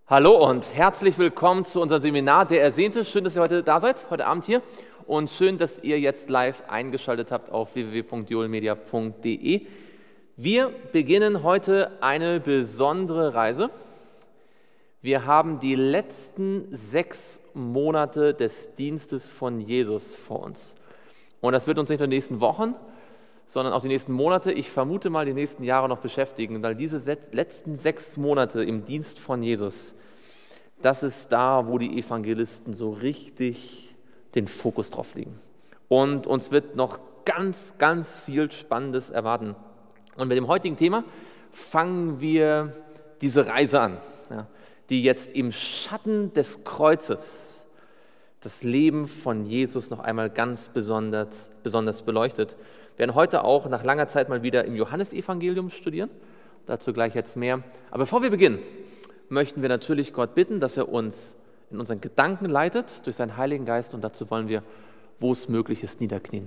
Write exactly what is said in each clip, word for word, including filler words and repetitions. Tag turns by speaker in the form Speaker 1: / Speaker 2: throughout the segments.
Speaker 1: Hallo und herzlich willkommen zu unserem Seminar Der Ersehnte. Schön, dass ihr heute da seid, heute Abend hier. Und schön, dass ihr jetzt live eingeschaltet habt auf w w w punkt joelmedia punkt de. Wir beginnen heute eine besondere Reise. Wir haben die letzten sechs Monate des Dienstes von Jesus vor uns. Und das wird uns nicht nur in den nächsten Wochen, sondern auch die nächsten Monate, ich vermute mal die nächsten Jahre noch beschäftigen, weil diese letzten sechs Monate im Dienst von Jesus, das ist da, wo die Evangelisten so richtig den Fokus drauf legen. Und uns wird noch ganz, ganz viel Spannendes erwarten. Und mit dem heutigen Thema fangen wir diese Reise an, ja, die jetzt im Schatten des Kreuzes das Leben von Jesus noch einmal ganz besonders, besonders beleuchtet. Wir werden heute auch nach langer Zeit mal wieder im Johannesevangelium studieren, dazu gleich jetzt mehr. Aber bevor wir beginnen, möchten wir natürlich Gott bitten, dass er uns in unseren Gedanken leitet durch seinen Heiligen Geist, und dazu wollen wir, wo es möglich ist, niederknien.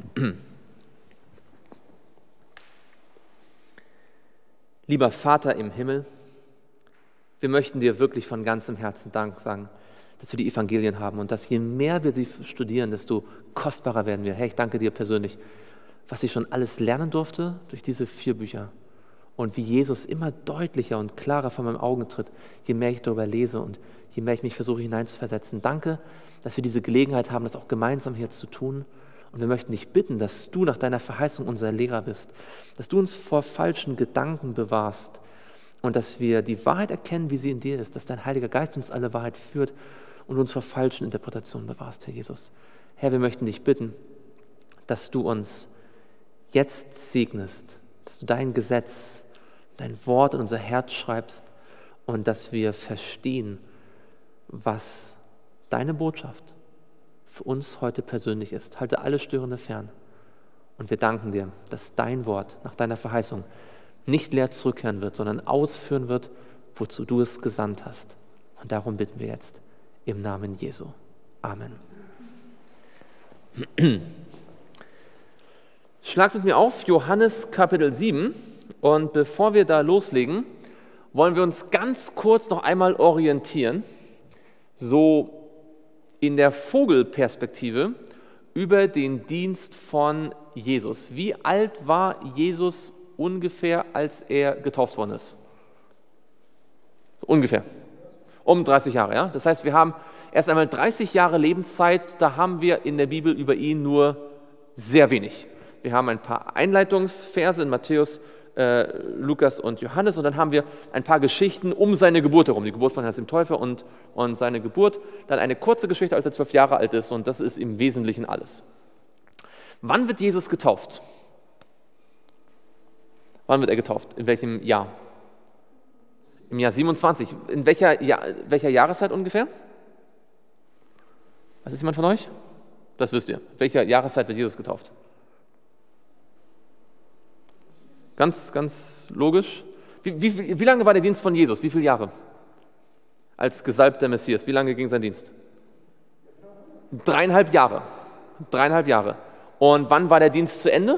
Speaker 1: Lieber Vater im Himmel, wir möchten dir wirklich von ganzem Herzen Dank sagen, dass wir die Evangelien haben und dass je mehr wir sie studieren, desto kostbarer werden wir. Herr, ich danke dir persönlich, was ich schon alles lernen durfte durch diese vier Bücher und wie Jesus immer deutlicher und klarer vor meinen Augen tritt, je mehr ich darüber lese und je mehr ich mich versuche hineinzuversetzen. Danke, dass wir diese Gelegenheit haben, das auch gemeinsam hier zu tun. Und wir möchten dich bitten, dass du nach deiner Verheißung unser Lehrer bist, dass du uns vor falschen Gedanken bewahrst und dass wir die Wahrheit erkennen, wie sie in dir ist, dass dein Heiliger Geist uns alle Wahrheit führt und uns vor falschen Interpretationen bewahrst, Herr Jesus. Herr, wir möchten dich bitten, dass du uns jetzt segnest, dass du dein Gesetz, dein Wort in unser Herz schreibst und dass wir verstehen, was deine Botschaft für uns heute persönlich ist. Halte alle Störende fern. Und wir danken dir, dass dein Wort nach deiner Verheißung nicht leer zurückkehren wird, sondern ausführen wird, wozu du es gesandt hast. Und darum bitten wir jetzt im Namen Jesu. Amen. Schlagt mit mir auf Johannes Kapitel sieben, und bevor wir da loslegen, wollen wir uns ganz kurz noch einmal orientieren, so in der Vogelperspektive über den Dienst von Jesus. Wie alt war Jesus ungefähr, als er getauft worden ist? Ungefähr. Um dreißig Jahre, ja. Das heißt, wir haben erst einmal dreißig Jahre Lebenszeit, da haben wir in der Bibel über ihn nur sehr wenig. Wir haben ein paar Einleitungsverse in Matthäus, äh, Lukas und Johannes, und dann haben wir ein paar Geschichten um seine Geburt herum, die Geburt von Johannes dem Täufer und, und seine Geburt, dann eine kurze Geschichte, als er zwölf Jahre alt ist, und das ist im Wesentlichen alles. Wann wird Jesus getauft? Wann wird er getauft? In welchem Jahr? Im Jahr siebenundzwanzig. In welcher, Jahr, welcher Jahreszeit ungefähr? Was ist jemand von euch? Das wisst ihr. In welcher Jahreszeit wird Jesus getauft? Ganz, ganz logisch. Wie, wie, wie lange war der Dienst von Jesus? Wie viele Jahre? Als gesalbter Messias. Wie lange ging sein Dienst? Dreieinhalb Jahre. Dreieinhalb Jahre. Und wann war der Dienst zu Ende?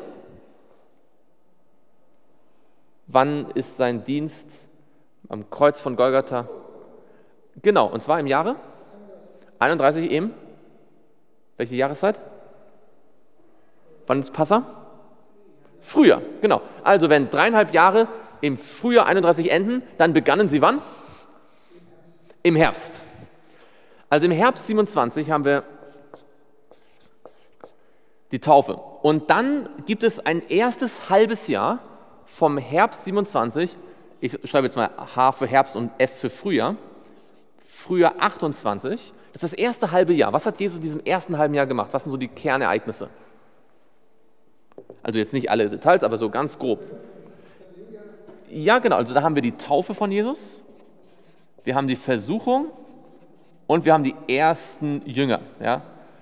Speaker 1: Wann ist sein Dienst am Kreuz von Golgatha? Genau, und zwar im Jahre einunddreißig eben. Welche Jahreszeit? Wann ist Passa? Frühjahr, genau. Also wenn dreieinhalb Jahre im Frühjahr einunddreißig enden, dann begannen sie wann? Im Herbst. Also im Herbst siebenundzwanzig haben wir die Taufe. Und dann gibt es ein erstes halbes Jahr vom Herbst siebenundzwanzig, ich schreibe jetzt mal H für Herbst und F für Frühjahr, Frühjahr achtundzwanzig, das ist das erste halbe Jahr. Was hat Jesus in diesem ersten halben Jahr gemacht? Was sind so die Kernereignisse? Also jetzt nicht alle Details, aber so ganz grob. Ja, genau, also da haben wir die Taufe von Jesus, wir haben die Versuchung und wir haben die ersten Jünger. Ja?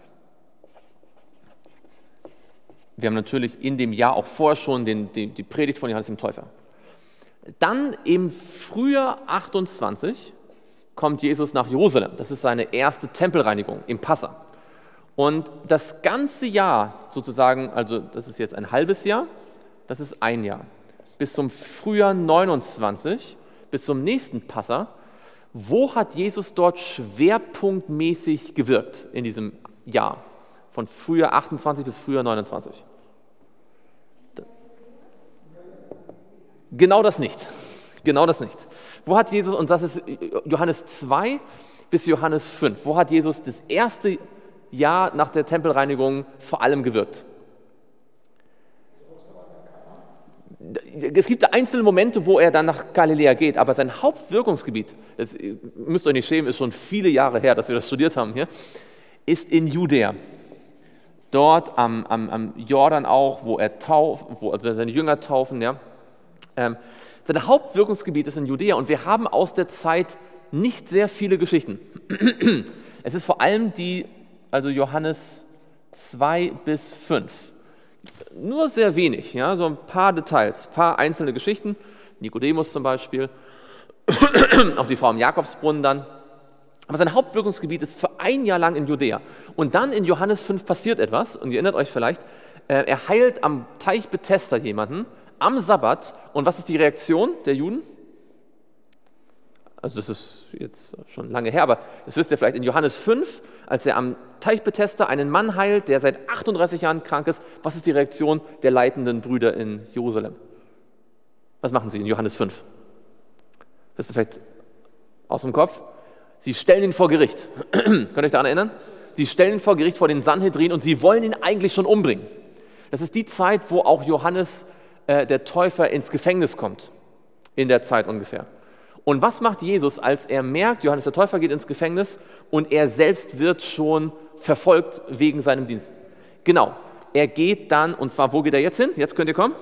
Speaker 1: Wir haben natürlich in dem Jahr auch vorher schon den, die, die Predigt von Johannes dem Täufer. Dann im Frühjahr achtundzwanzig kommt Jesus nach Jerusalem. Das ist seine erste Tempelreinigung im Passa. Und das ganze Jahr sozusagen, also das ist jetzt ein halbes Jahr, das ist ein Jahr, bis zum Frühjahr neunundzwanzig, bis zum nächsten Passa, Wo hat Jesus dort schwerpunktmäßig gewirkt in diesem Jahr? Von Frühjahr achtundzwanzig bis Frühjahr neunundzwanzig. Genau das nicht. Genau das nicht. Wo hat Jesus, und das ist Johannes zwei bis Johannes fünf, wo hat Jesus das erste Jahr nach der Tempelreinigung vor allem gewirkt? Es gibt einzelne Momente, wo er dann nach Galiläa geht, aber sein Hauptwirkungsgebiet, das müsst ihr euch nicht schämen, ist schon viele Jahre her, dass wir das studiert haben hier, ist in Judäa. Dort am, am, am Jordan auch, wo er tauft, wo also seine Jünger taufen. Ja. Ähm, sein Hauptwirkungsgebiet ist in Judäa und wir haben aus der Zeit nicht sehr viele Geschichten. Es ist vor allem die, also Johannes zwei bis fünf. Nur sehr wenig, ja, so ein paar Details, ein paar einzelne Geschichten. Nikodemus zum Beispiel, auch die Frau am Jakobsbrunnen dann. Aber sein Hauptwirkungsgebiet ist für ein Jahr lang in Judäa. Und dann in Johannes fünf passiert etwas, und ihr erinnert euch vielleicht, äh, er heilt am Teich Bethesda jemanden, am Sabbat. Und was ist die Reaktion der Juden? Also das ist jetzt schon lange her, aber das wisst ihr vielleicht, in Johannes fünf, als er am Teich Bethesda einen Mann heilt, der seit achtunddreißig Jahren krank ist, was ist die Reaktion der leitenden Brüder in Jerusalem? Was machen sie in Johannes fünf? Wisst ihr vielleicht aus dem Kopf? Sie stellen ihn vor Gericht. Könnt ihr euch daran erinnern? Sie stellen ihn vor Gericht vor den Sanhedrin und sie wollen ihn eigentlich schon umbringen. Das ist die Zeit, wo auch Johannes äh, der Täufer ins Gefängnis kommt. In der Zeit ungefähr. Und was macht Jesus, als er merkt, Johannes der Täufer geht ins Gefängnis und er selbst wird schon verfolgt wegen seinem Dienst? Genau, er geht dann, und zwar, wo geht er jetzt hin? Jetzt könnt ihr kommen.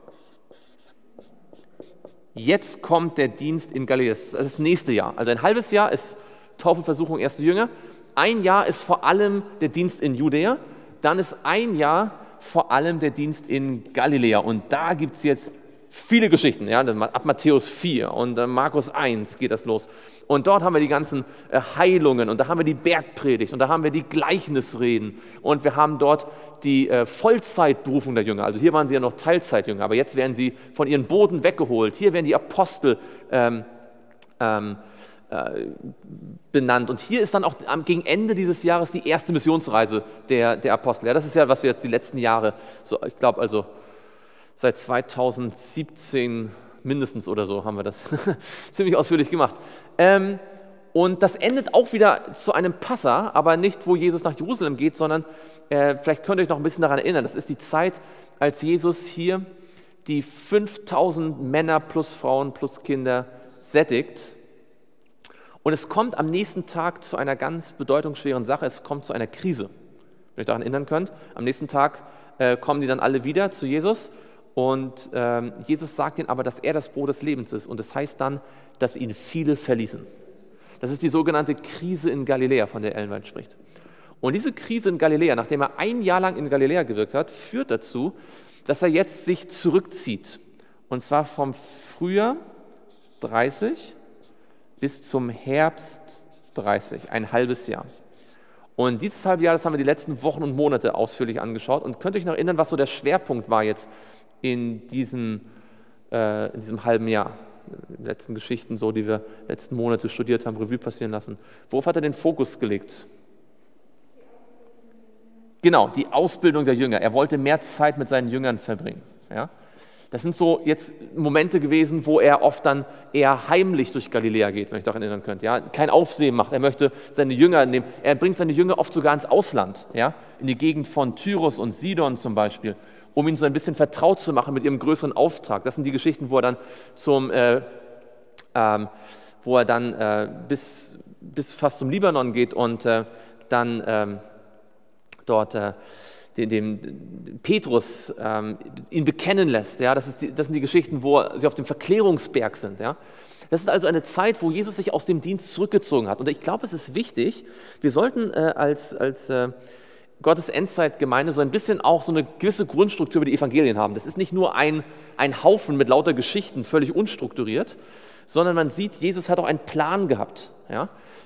Speaker 1: Jetzt kommt der Dienst in Galiläa, das ist das nächste Jahr. Also ein halbes Jahr ist Taufe, Versuchung, erste Jünger. Ein Jahr ist vor allem der Dienst in Judäa. Dann ist ein Jahr vor allem der Dienst in Galiläa. Und da gibt es jetzt viele Geschichten, ja, ab Matthäus vier und äh, Markus eins geht das los. Und dort haben wir die ganzen äh, Heilungen und da haben wir die Bergpredigt und da haben wir die Gleichnisreden und wir haben dort die äh, Vollzeitberufung der Jünger. Also hier waren sie ja noch Teilzeitjünger, aber jetzt werden sie von ihren Boden weggeholt. Hier werden die Apostel ähm, ähm, äh, benannt. Und hier ist dann auch am, gegen Ende dieses Jahres die erste Missionsreise der, der Apostel. Ja, das ist ja, was wir jetzt die letzten Jahre, so, ich glaube also, seit zweitausendsiebzehn mindestens oder so haben wir das ziemlich ausführlich gemacht. Ähm, und das endet auch wieder zu einem Passa, aber nicht, wo Jesus nach Jerusalem geht, sondern äh, vielleicht könnt ihr euch noch ein bisschen daran erinnern, das ist die Zeit, als Jesus hier die fünftausend Männer plus Frauen plus Kinder sättigt. Und es kommt am nächsten Tag zu einer ganz bedeutungsschweren Sache, es kommt zu einer Krise. Wenn ihr euch daran erinnern könnt, am nächsten Tag äh, kommen die dann alle wieder zu Jesus. Und ähm, Jesus sagt ihnen aber, dass er das Brot des Lebens ist. Und das heißt dann, dass ihn viele verließen. Das ist die sogenannte Krise in Galiläa, von der Ellen White spricht. Und diese Krise in Galiläa, nachdem er ein Jahr lang in Galiläa gewirkt hat, führt dazu, dass er jetzt sich zurückzieht. Und zwar vom Frühjahr dreißig bis zum Herbst dreißig, ein halbes Jahr. Und dieses halbe Jahr, das haben wir die letzten Wochen und Monate ausführlich angeschaut. Und könnt ihr euch noch erinnern, was so der Schwerpunkt war jetzt in diesem, äh, in diesem halben Jahr, die letzten Geschichten, so, die wir letzten Monate studiert haben, Revue passieren lassen. Worauf hat er den Fokus gelegt? Genau, die Ausbildung der Jünger. Er wollte mehr Zeit mit seinen Jüngern verbringen. Ja? Das sind so jetzt Momente gewesen, wo er oft dann eher heimlich durch Galiläa geht, wenn ich daran erinnern könnt. Ja? Kein Aufsehen macht. Er möchte seine Jünger nehmen. Er bringt seine Jünger oft sogar ins Ausland, ja? In die Gegend von Tyrus und Sidon zum Beispiel, um ihn so ein bisschen vertraut zu machen mit ihrem größeren Auftrag. Das sind die Geschichten, wo er dann zum, äh, ähm, wo er dann äh, bis, bis fast zum Libanon geht und äh, dann ähm, dort äh, den, dem Petrus ähm, ihn bekennen lässt. Ja? Das, ist die, das sind die Geschichten, wo sie auf dem Verklärungsberg sind. Ja? Das ist also eine Zeit, wo Jesus sich aus dem Dienst zurückgezogen hat. Und ich glaube, es ist wichtig, wir sollten äh, als, als äh, Gottes Endzeitgemeinde so ein bisschen auch so eine gewisse Grundstruktur über die Evangelien haben. Das ist nicht nur ein, ein Haufen mit lauter Geschichten, völlig unstrukturiert, sondern man sieht, Jesus hat auch einen Plan gehabt. Ja?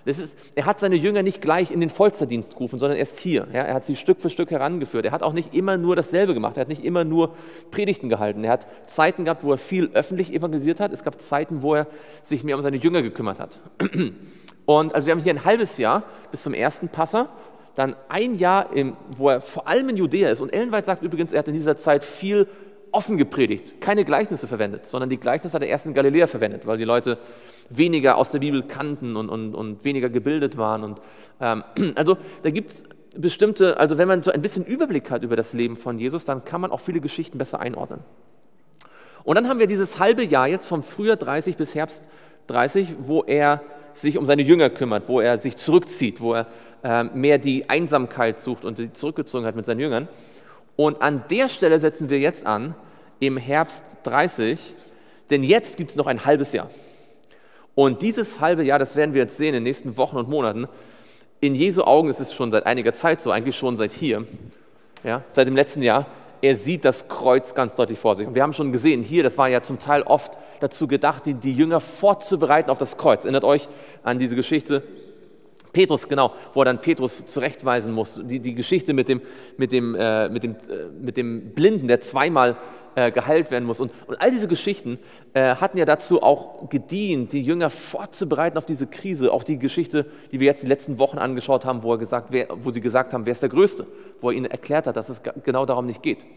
Speaker 1: Das ist, er hat seine Jünger nicht gleich in den Vollzeitdienst gerufen, sondern erst hier. Ja, er hat sie Stück für Stück herangeführt. Er hat auch nicht immer nur dasselbe gemacht. Er hat nicht immer nur Predigten gehalten. Er hat Zeiten gehabt, wo er viel öffentlich evangelisiert hat. Es gab Zeiten, wo er sich mehr um seine Jünger gekümmert hat. Und also wir haben hier ein halbes Jahr bis zum ersten Passa, dann ein Jahr, im, wo er vor allem in Judäa ist. Und Ellen White sagt übrigens, er hat in dieser Zeit viel offen gepredigt, keine Gleichnisse verwendet, sondern die Gleichnisse hat er erst in Galiläa verwendet, weil die Leute weniger aus der Bibel kannten und, und, und weniger gebildet waren. Und, ähm, also da gibt es bestimmte, also wenn man so ein bisschen Überblick hat über das Leben von Jesus, dann kann man auch viele Geschichten besser einordnen. Und dann haben wir dieses halbe Jahr jetzt vom Frühjahr dreißig bis Herbst dreißig, wo er sich um seine Jünger kümmert, wo er sich zurückzieht, wo er äh, mehr die Einsamkeit sucht und die Zurückgezogenheit mit seinen Jüngern. Und an der Stelle setzen wir jetzt an, im Herbst dreißig, denn jetzt gibt es noch ein halbes Jahr. Und dieses halbe Jahr, das werden wir jetzt sehen in den nächsten Wochen und Monaten, in Jesu Augen ist es schon seit einiger Zeit so, eigentlich schon seit hier, ja, seit dem letzten Jahr, er sieht das Kreuz ganz deutlich vor sich. Und wir haben schon gesehen, hier, das war ja zum Teil oft dazu gedacht, die, die Jünger vorzubereiten auf das Kreuz. Erinnert euch an diese Geschichte? Petrus, genau, wo er dann Petrus zurechtweisen muss. Die, die Geschichte mit dem, mit, dem, äh, mit, dem, äh, mit dem Blinden, der zweimal äh, geheilt werden muss. Und, und all diese Geschichten äh, hatten ja dazu auch gedient, die Jünger vorzubereiten auf diese Krise. Auch die Geschichte, die wir jetzt die letzten Wochen angeschaut haben, wo, er gesagt, wer, wo sie gesagt haben, wer ist der Größte? Wo er ihnen erklärt hat, dass es genau darum nicht geht.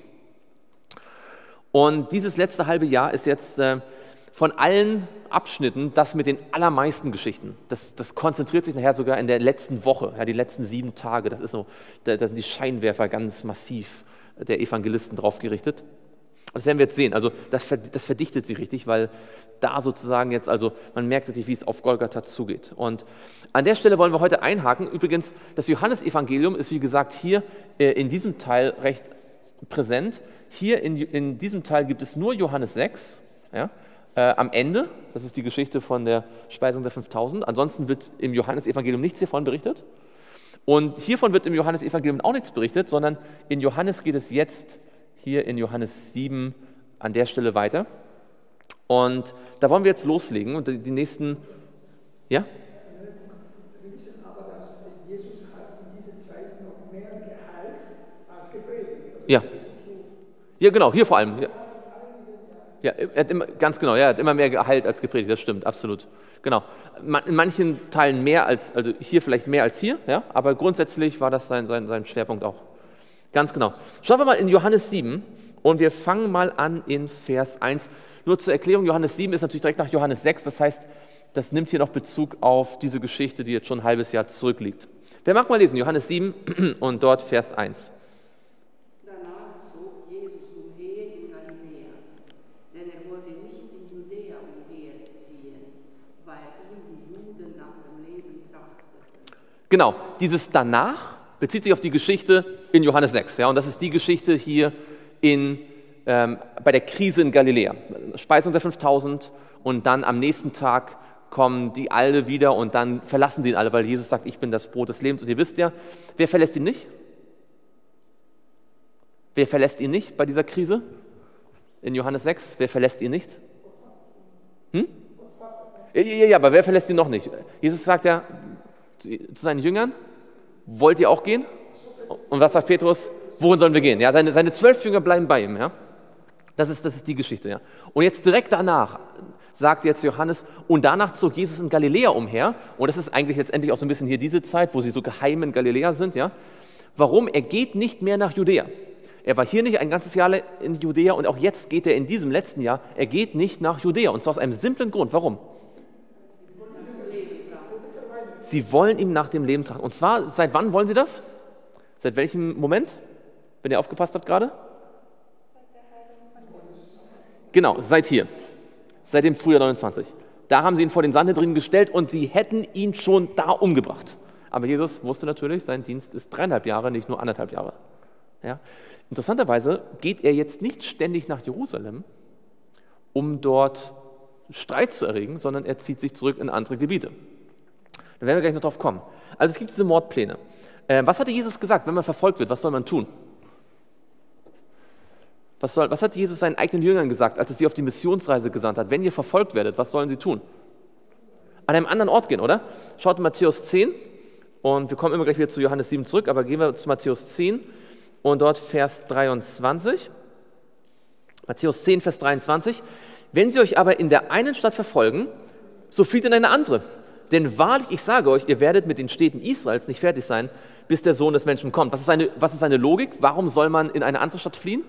Speaker 1: Und dieses letzte halbe Jahr ist jetzt äh, von allen Abschnitten das mit den allermeisten Geschichten. Das, das konzentriert sich nachher sogar in der letzten Woche, ja, die letzten sieben Tage. Das ist so, da, da sind die Scheinwerfer ganz massiv der Evangelisten drauf gerichtet. Das werden wir jetzt sehen. Also das, das verdichtet sie richtig, weil da sozusagen jetzt, also man merkt richtig, wie es auf Golgatha zugeht. Und an der Stelle wollen wir heute einhaken. Übrigens, das Johannesevangelium ist, wie gesagt, hier äh, in diesem Teil recht präsent. Hier in, in diesem Teil gibt es nur Johannes sechs, ja, äh, am Ende. Das ist die Geschichte von der Speisung der fünftausend. Ansonsten wird im Johannesevangelium nichts hiervon berichtet. Und hiervon wird im Johannesevangelium auch nichts berichtet, sondern in Johannes geht es jetzt hier in Johannes sieben an der Stelle weiter. Und da wollen wir jetzt loslegen und die nächsten, ja?
Speaker 2: Wir wissen aber, dass Jesus hat in dieser Zeit noch mehr geheilt als gepredigt. Also
Speaker 1: ja. Ja, genau, hier vor allem. Ja, ja er hat immer, ganz genau, ja, er hat immer mehr geheilt als gepredigt, das stimmt, absolut. Genau. In manchen Teilen mehr als, also hier vielleicht mehr als hier, ja, aber grundsätzlich war das sein, sein, sein Schwerpunkt auch. Ganz genau. Schauen wir mal in Johannes sieben und wir fangen mal an in Vers eins. Nur zur Erklärung, Johannes sieben ist natürlich direkt nach Johannes sechs, das heißt, das nimmt hier noch Bezug auf diese Geschichte, die jetzt schon ein halbes Jahr zurückliegt. Wer mag mal lesen, Johannes sieben und dort Vers eins.
Speaker 3: Danach zog Jesus umher in Galiläa, denn er wollte nicht in Judäa umherziehen, weil ihm die Juden nach dem Leben trachteten.
Speaker 1: Genau, dieses danach bezieht sich auf die Geschichte in Johannes sechs. Ja, und das ist die Geschichte hier in, ähm, bei der Krise in Galiläa. Speisung der fünftausend und dann am nächsten Tag kommen die alle wieder und dann verlassen sie ihn alle, weil Jesus sagt, ich bin das Brot des Lebens. Und ihr wisst ja, wer verlässt ihn nicht? Wer verlässt ihn nicht bei dieser Krise? In Johannes sechs, wer verlässt ihn nicht? Hm? Ja, ja, ja, aber wer verlässt ihn noch nicht? Jesus sagt ja zu seinen Jüngern, wollt ihr auch gehen? Und was sagt Petrus? Wohin sollen wir gehen? Ja, seine, seine zwölf Jünger bleiben bei ihm. Ja? Das ist, das ist die Geschichte. Ja? Und jetzt direkt danach sagt jetzt Johannes, und danach zog Jesus in Galiläa umher. Und das ist eigentlich letztendlich auch so ein bisschen hier diese Zeit, wo sie so geheim in Galiläa sind. Ja? Warum? Er geht nicht mehr nach Judäa. Er war hier nicht ein ganzes Jahr in Judäa und auch jetzt geht er in diesem letzten Jahr, er geht nicht nach Judäa. Und zwar aus einem simplen Grund. Warum? Sie wollen ihm nach dem Leben trachten. Und zwar, seit wann wollen sie das? Seit welchem Moment? Wenn ihr aufgepasst habt gerade? Genau, seit hier. Seit dem Frühjahr neunundzwanzig. Da haben sie ihn vor den Sanhedrin gestellt und sie hätten ihn schon da umgebracht. Aber Jesus wusste natürlich, sein Dienst ist dreieinhalb Jahre, nicht nur anderthalb Jahre. Ja? Interessanterweise geht er jetzt nicht ständig nach Jerusalem, um dort Streit zu erregen, sondern er zieht sich zurück in andere Gebiete. Da werden wir gleich noch drauf kommen. Also es gibt diese Mordpläne. Äh, was hatte Jesus gesagt, wenn man verfolgt wird? Was soll man tun? Was, soll, was hat Jesus seinen eigenen Jüngern gesagt, als er sie auf die Missionsreise gesandt hat? Wenn ihr verfolgt werdet, was sollen sie tun? an einem anderen Ort gehen, oder? Schaut in Matthäus zehn und wir kommen immer gleich wieder zu Johannes sieben zurück, aber gehen wir zu Matthäus zehn und dort Vers dreiundzwanzig. Matthäus zehn, Vers dreiundzwanzig. Wenn sie euch aber in der einen Stadt verfolgen, so flieht in eine andere. Denn wahrlich, ich sage euch, ihr werdet mit den Städten Israels nicht fertig sein, bis der Sohn des Menschen kommt. Was ist eine, was ist eine Logik? Warum soll man in eine andere Stadt fliehen?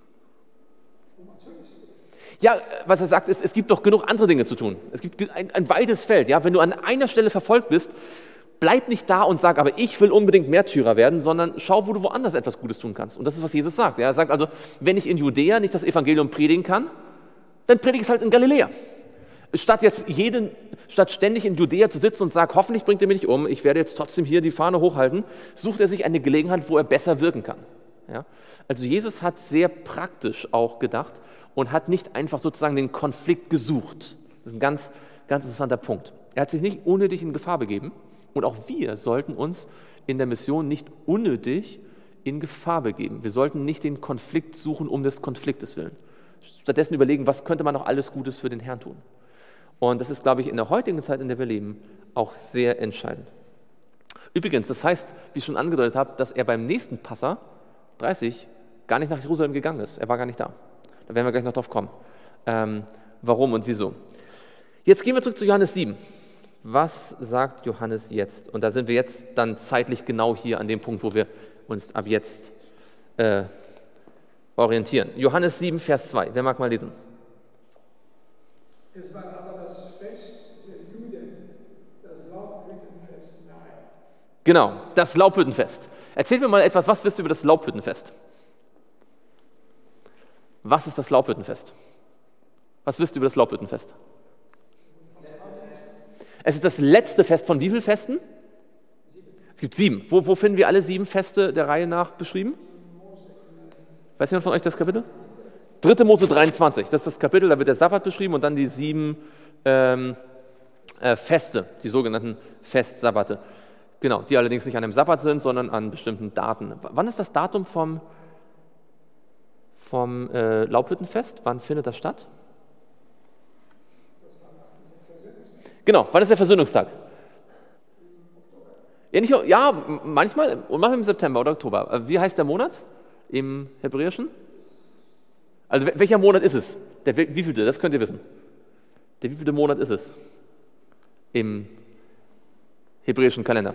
Speaker 1: Ja, was er sagt, ist, es gibt doch genug andere Dinge zu tun. Es gibt ein, ein weites Feld. Ja? Wenn du an einer Stelle verfolgt bist, bleib nicht da und sag, aber ich will unbedingt Märtyrer werden, sondern schau, wo du woanders etwas Gutes tun kannst. Und das ist, was Jesus sagt. Ja? Er sagt also, wenn ich in Judäa nicht das Evangelium predigen kann, dann predige ich es halt in Galiläa. Statt jetzt jeden, statt ständig in Judäa zu sitzen und sagen, hoffentlich bringt er mich nicht um, ich werde jetzt trotzdem hier die Fahne hochhalten, sucht er sich eine Gelegenheit, wo er besser wirken kann. Ja? Also Jesus hat sehr praktisch auch gedacht und hat nicht einfach sozusagen den Konflikt gesucht. Das ist ein ganz, ganz interessanter Punkt. Er hat sich nicht unnötig in Gefahr begeben und auch wir sollten uns in der Mission nicht unnötig in Gefahr begeben. Wir sollten nicht den Konflikt suchen um des Konfliktes willen. Stattdessen überlegen, was könnte man noch alles Gutes für den Herrn tun. Und das ist, glaube ich, in der heutigen Zeit, in der wir leben, auch sehr entscheidend. Übrigens, das heißt, wie ich schon angedeutet habe, dass er beim nächsten Passa, dreißig, gar nicht nach Jerusalem gegangen ist. Er war gar nicht da. Da werden wir gleich noch drauf kommen. Ähm, warum und wieso. Jetzt gehen wir zurück zu Johannes sieben. Was sagt Johannes jetzt? Und da sind wir jetzt dann zeitlich genau hier an dem Punkt, wo wir uns ab jetzt äh, orientieren. Johannes sieben, Vers zwei. Wer mag mal lesen?
Speaker 2: Es war aber das Fest der Juden, das Laubhüttenfest nahe.
Speaker 1: Genau, das Laubhüttenfest. Erzähl mir mal etwas, was wisst ihr über das Laubhüttenfest? Was ist das Laubhüttenfest? Was wisst ihr über das Laubhüttenfest? Es ist das letzte Fest von wie vielen Festen? Es gibt sieben. Wo, wo finden wir alle sieben Feste der Reihe nach beschrieben? Weiß jemand von euch das Kapitel? dritte Mose dreiundzwanzig, das ist das Kapitel, da wird der Sabbat beschrieben und dann die sieben ähm, äh, Feste, die sogenannten Festssabbate. Genau, die allerdings nicht an einem Sabbat sind, sondern an bestimmten Daten. W- Wann ist das Datum vom, vom äh, Laubhüttenfest? Wann findet das statt? Genau, wann ist der Versöhnungstag? Ja, nicht, ja manchmal, und manchmal im September oder Oktober. Wie heißt der Monat im Hebräischen? Also welcher Monat ist es? Der wievielte? Das könnt ihr wissen. Der wievielte Monat ist es im hebräischen Kalender?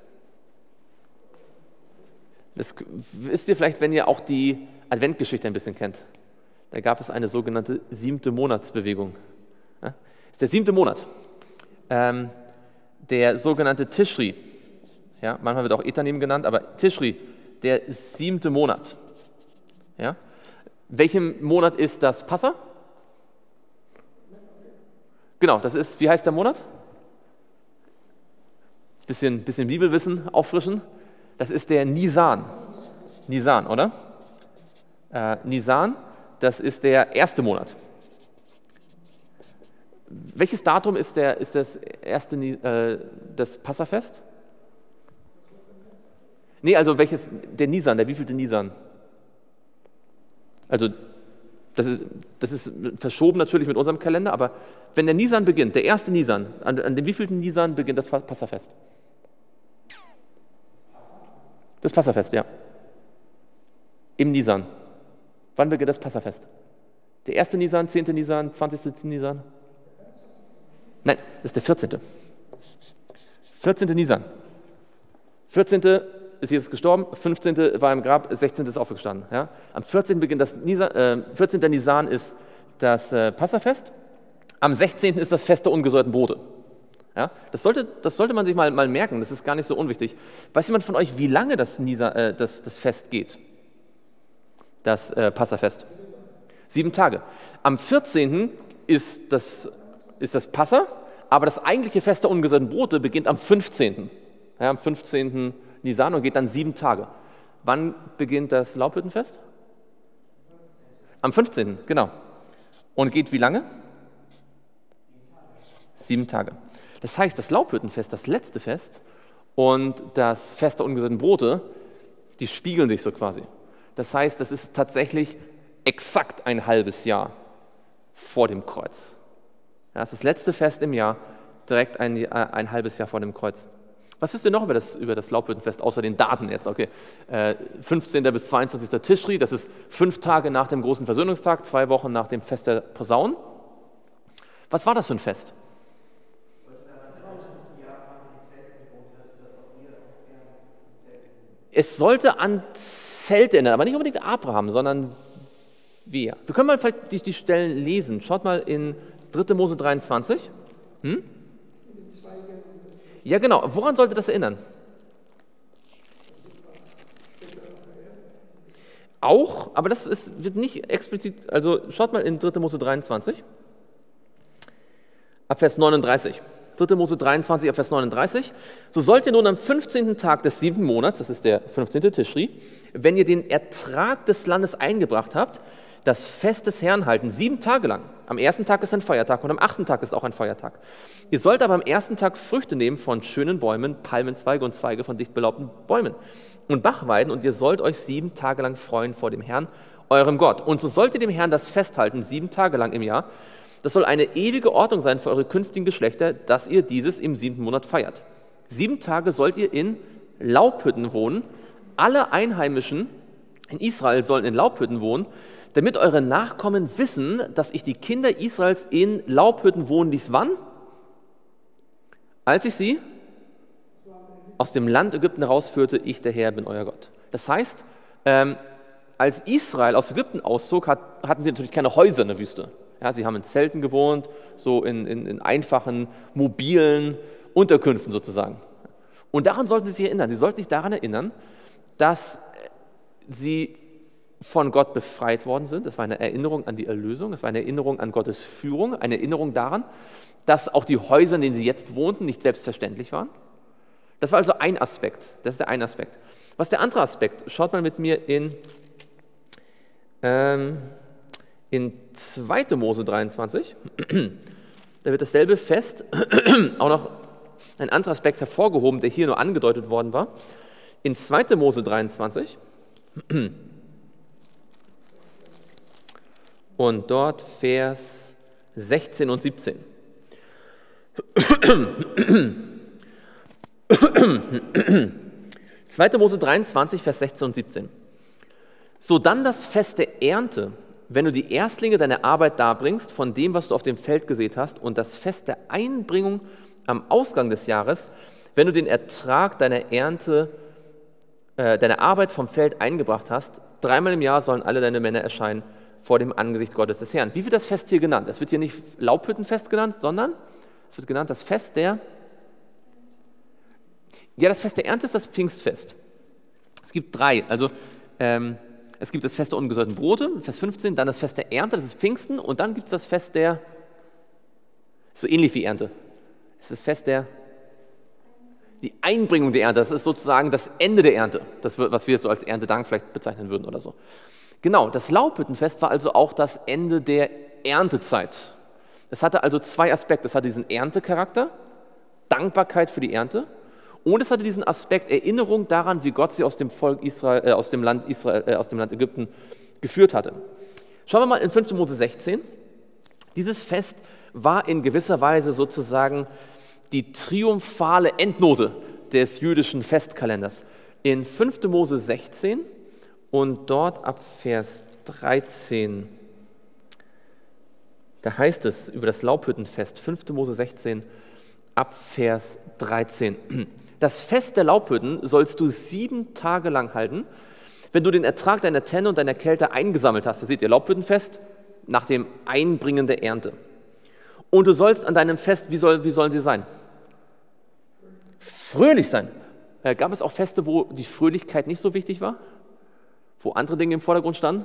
Speaker 1: Das wisst ihr vielleicht, wenn ihr auch die Adventgeschichte ein bisschen kennt. Da gab es eine sogenannte siebte Monatsbewegung. Ja? Das ist der siebte Monat. Ähm, der sogenannte Tischri. Ja, manchmal wird auch Etanim genannt, aber Tischri, der siebte Monat. Ja? Welchem Monat ist das Passa? Genau, das ist, wie heißt der Monat? Bisschen, bisschen Bibelwissen auffrischen. Das ist der Nisan. Nisan, oder? Äh, Nisan, das ist der erste Monat. Welches Datum ist, der, ist das erste äh, das Passafest? Nee, also welches, der Nisan, der wievielte Nisan? Also das ist, das ist verschoben natürlich mit unserem Kalender, aber wenn der Nisan beginnt, der erste Nisan, an, an dem wievielten Nisan beginnt das Passafest? Das Passafest, ja. Im Nisan. Wann beginnt das Passafest? Der erste Nisan, zehnte Nisan, zwanzigste Nisan? Nein, das ist der vierzehnte. vierzehnte Nisan. vierzehnte ist Jesus gestorben, fünfzehnte war im Grab, sechzehnte ist aufgestanden. Ja? Am vierzehnten beginnt das Nisan, äh, vierzehnten Nisan ist das äh, Passafest, am sechzehnten ist das Fest der ungesäuerten Brote. Ja? Das, sollte, das sollte man sich mal, mal merken, das ist gar nicht so unwichtig. Weiß jemand von euch, wie lange das, Nisa, äh, das, das Fest geht? Das äh, Passafest? Sieben Tage. Am vierzehnten ist das, ist das Passa, aber das eigentliche Fest der ungesäuerten Brote beginnt am fünfzehnten. Ja, am fünfzehnten Nisan und geht dann sieben Tage. Wann beginnt das Laubhüttenfest? Am fünfzehnten, genau. Und geht wie lange? Sieben Tage. Das heißt, das Laubhüttenfest, das letzte Fest und das Fest der ungesäuerten Brote, die spiegeln sich so quasi. Das heißt, das ist tatsächlich exakt ein halbes Jahr vor dem Kreuz. Ja, das ist das letzte Fest im Jahr, direkt ein, ein halbes Jahr vor dem Kreuz. Was wisst ihr noch über das, über das Laubhüttenfest, außer den Daten jetzt? Okay, äh, fünfzehnten bis zweiundzwanzigsten Tischri, das ist fünf Tage nach dem großen Versöhnungstag, zwei Wochen nach dem Fest der Posaunen. Was war das für ein Fest? Es sollte an Zelte erinnern, aber nicht unbedingt Abraham, sondern wir. Wir können mal vielleicht die, die Stellen lesen. Schaut mal in dritte Mose dreiundzwanzig. Hm? Ja, genau. Woran sollte das erinnern? Auch, aber das ist, wird nicht explizit, also schaut mal in dritte Mose dreiundzwanzig, ab Vers neununddreißig. dritte Mose dreiundzwanzig, ab Vers neununddreißig. So sollt ihr nun am fünfzehnten Tag des siebten Monats, das ist der fünfzehnte Tischri, wenn ihr den Ertrag des Landes eingebracht habt, das Fest des Herrn halten, sieben Tage lang. Am ersten Tag ist ein Feiertag und am achten Tag ist auch ein Feiertag. Ihr sollt aber am ersten Tag Früchte nehmen von schönen Bäumen, Palmenzweige und Zweige von dicht belaubten Bäumen und Bachweiden, und ihr sollt euch sieben Tage lang freuen vor dem Herrn, eurem Gott. Und so sollt ihr dem Herrn das festhalten, sieben Tage lang im Jahr. Das soll eine ewige Ordnung sein für eure künftigen Geschlechter, dass ihr dieses im siebten Monat feiert. Sieben Tage sollt ihr in Laubhütten wohnen. Alle Einheimischen in Israel sollen in Laubhütten wohnen, damit eure Nachkommen wissen, dass ich die Kinder Israels in Laubhütten wohnen ließ. Wann? Als ich sie aus dem Land Ägypten herausführte, ich der Herr bin euer Gott. Das heißt, ähm, als Israel aus Ägypten auszog, hat, hatten sie natürlich keine Häuser in der Wüste. Ja, sie haben in Zelten gewohnt, so in, in, in einfachen, mobilen Unterkünften sozusagen. Und daran sollten sie sich erinnern. Sie sollten sich daran erinnern, dass sie von Gott befreit worden sind. Das war eine Erinnerung an die Erlösung, das war eine Erinnerung an Gottes Führung, eine Erinnerung daran, dass auch die Häuser, in denen sie jetzt wohnten, nicht selbstverständlich waren. Das war also ein Aspekt, das ist der eine Aspekt. Was ist der andere Aspekt? Schaut mal mit mir in, ähm, in zweite Mose dreiundzwanzig. Da wird dasselbe Fest, auch noch ein anderer Aspekt hervorgehoben, der hier nur angedeutet worden war. In zweite Mose dreiundzwanzig. Und dort Vers sechzehn und siebzehn. zweite Mose dreiundzwanzig, Vers sechzehn und siebzehn. So dann das Fest der Ernte, wenn du die Erstlinge deiner Arbeit darbringst, von dem, was du auf dem Feld gesät hast, und das Fest der Einbringung am Ausgang des Jahres, wenn du den Ertrag deiner Ernte, äh, deiner Arbeit vom Feld eingebracht hast, dreimal im Jahr sollen alle deine Männer erscheinen vor dem Angesicht Gottes des Herrn. Wie wird das Fest hier genannt? Es wird hier nicht Laubhüttenfest genannt, sondern es wird genannt das Fest der, ja, das Fest der Ernte ist das Pfingstfest. Es gibt drei, also ähm, es gibt das Fest der ungesäuerten Brote, Vers fünfzehn, dann das Fest der Ernte, das ist Pfingsten, und dann gibt es das Fest der, so ähnlich wie Ernte, es ist das Fest der, die Einbringung der Ernte, das ist sozusagen das Ende der Ernte, das, was wir so als Erntedank vielleicht bezeichnen würden oder so. Genau, das Laubhüttenfest war also auch das Ende der Erntezeit. Es hatte also zwei Aspekte. Es hatte diesen Erntecharakter, Dankbarkeit für die Ernte, und es hatte diesen Aspekt Erinnerung daran, wie Gott sie aus dem Volk Israel, äh, aus dem Land Israel, äh, aus dem Land Ägypten geführt hatte. Schauen wir mal in fünfte Mose sechzehn. Dieses Fest war in gewisser Weise sozusagen die triumphale Endnote des jüdischen Festkalenders. In fünfte Mose sechzehn und dort ab Vers dreizehn, da heißt es über das Laubhüttenfest, fünfte Mose sechzehn, ab Vers dreizehn. Das Fest der Laubhütten sollst du sieben Tage lang halten, wenn du den Ertrag deiner Tenne und deiner Kälte eingesammelt hast. Da seht ihr, Laubhüttenfest nach dem Einbringen der Ernte. Und du sollst an deinem Fest, wie, soll, wie sollen sie sein? Fröhlich sein. Äh, gab es auch Feste, wo die Fröhlichkeit nicht so wichtig war? Wo andere Dinge im Vordergrund standen?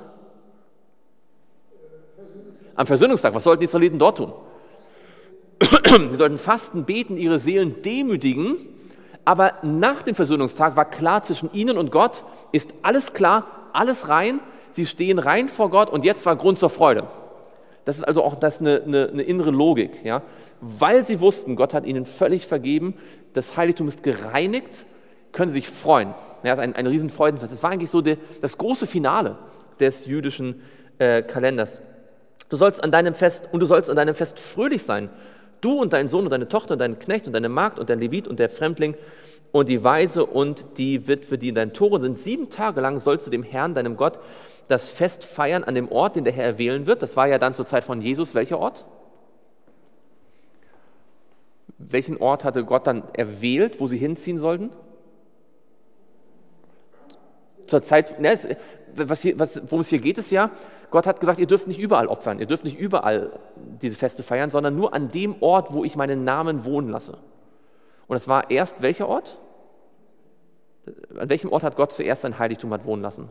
Speaker 1: Am Versöhnungstag, was sollten die Israeliten dort tun? Sie sollten fasten, beten, ihre Seelen demütigen, aber nach dem Versöhnungstag war klar, zwischen ihnen und Gott ist alles klar, alles rein, sie stehen rein vor Gott, und jetzt war Grund zur Freude. Das ist also auch das eine, eine, eine innere Logik, ja? Weil sie wussten, Gott hat ihnen völlig vergeben, das Heiligtum ist gereinigt, können sie sich freuen. Ja, ein, ein Riesenfreudenfest. Das war eigentlich so de, das große Finale des jüdischen äh, Kalenders. Du sollst an deinem Fest, und du sollst an deinem Fest fröhlich sein. Du und dein Sohn und deine Tochter und dein Knecht und deine Magd und der Levit und der Fremdling und die Waise und die Witwe, die in deinen Toren sind. Sieben Tage lang sollst du dem Herrn, deinem Gott, das Fest feiern an dem Ort, den der Herr erwählen wird. Das war ja dann zur Zeit von Jesus. Welcher Ort? Welchen Ort hatte Gott dann erwählt, wo sie hinziehen sollten? Zur Zeit, ne, was hier, was, worum es hier geht, ist ja, Gott hat gesagt, ihr dürft nicht überall opfern, ihr dürft nicht überall diese Feste feiern, sondern nur an dem Ort, wo ich meinen Namen wohnen lasse. Und es war erst welcher Ort? An welchem Ort hat Gott zuerst sein Heiligtum hat wohnen lassen?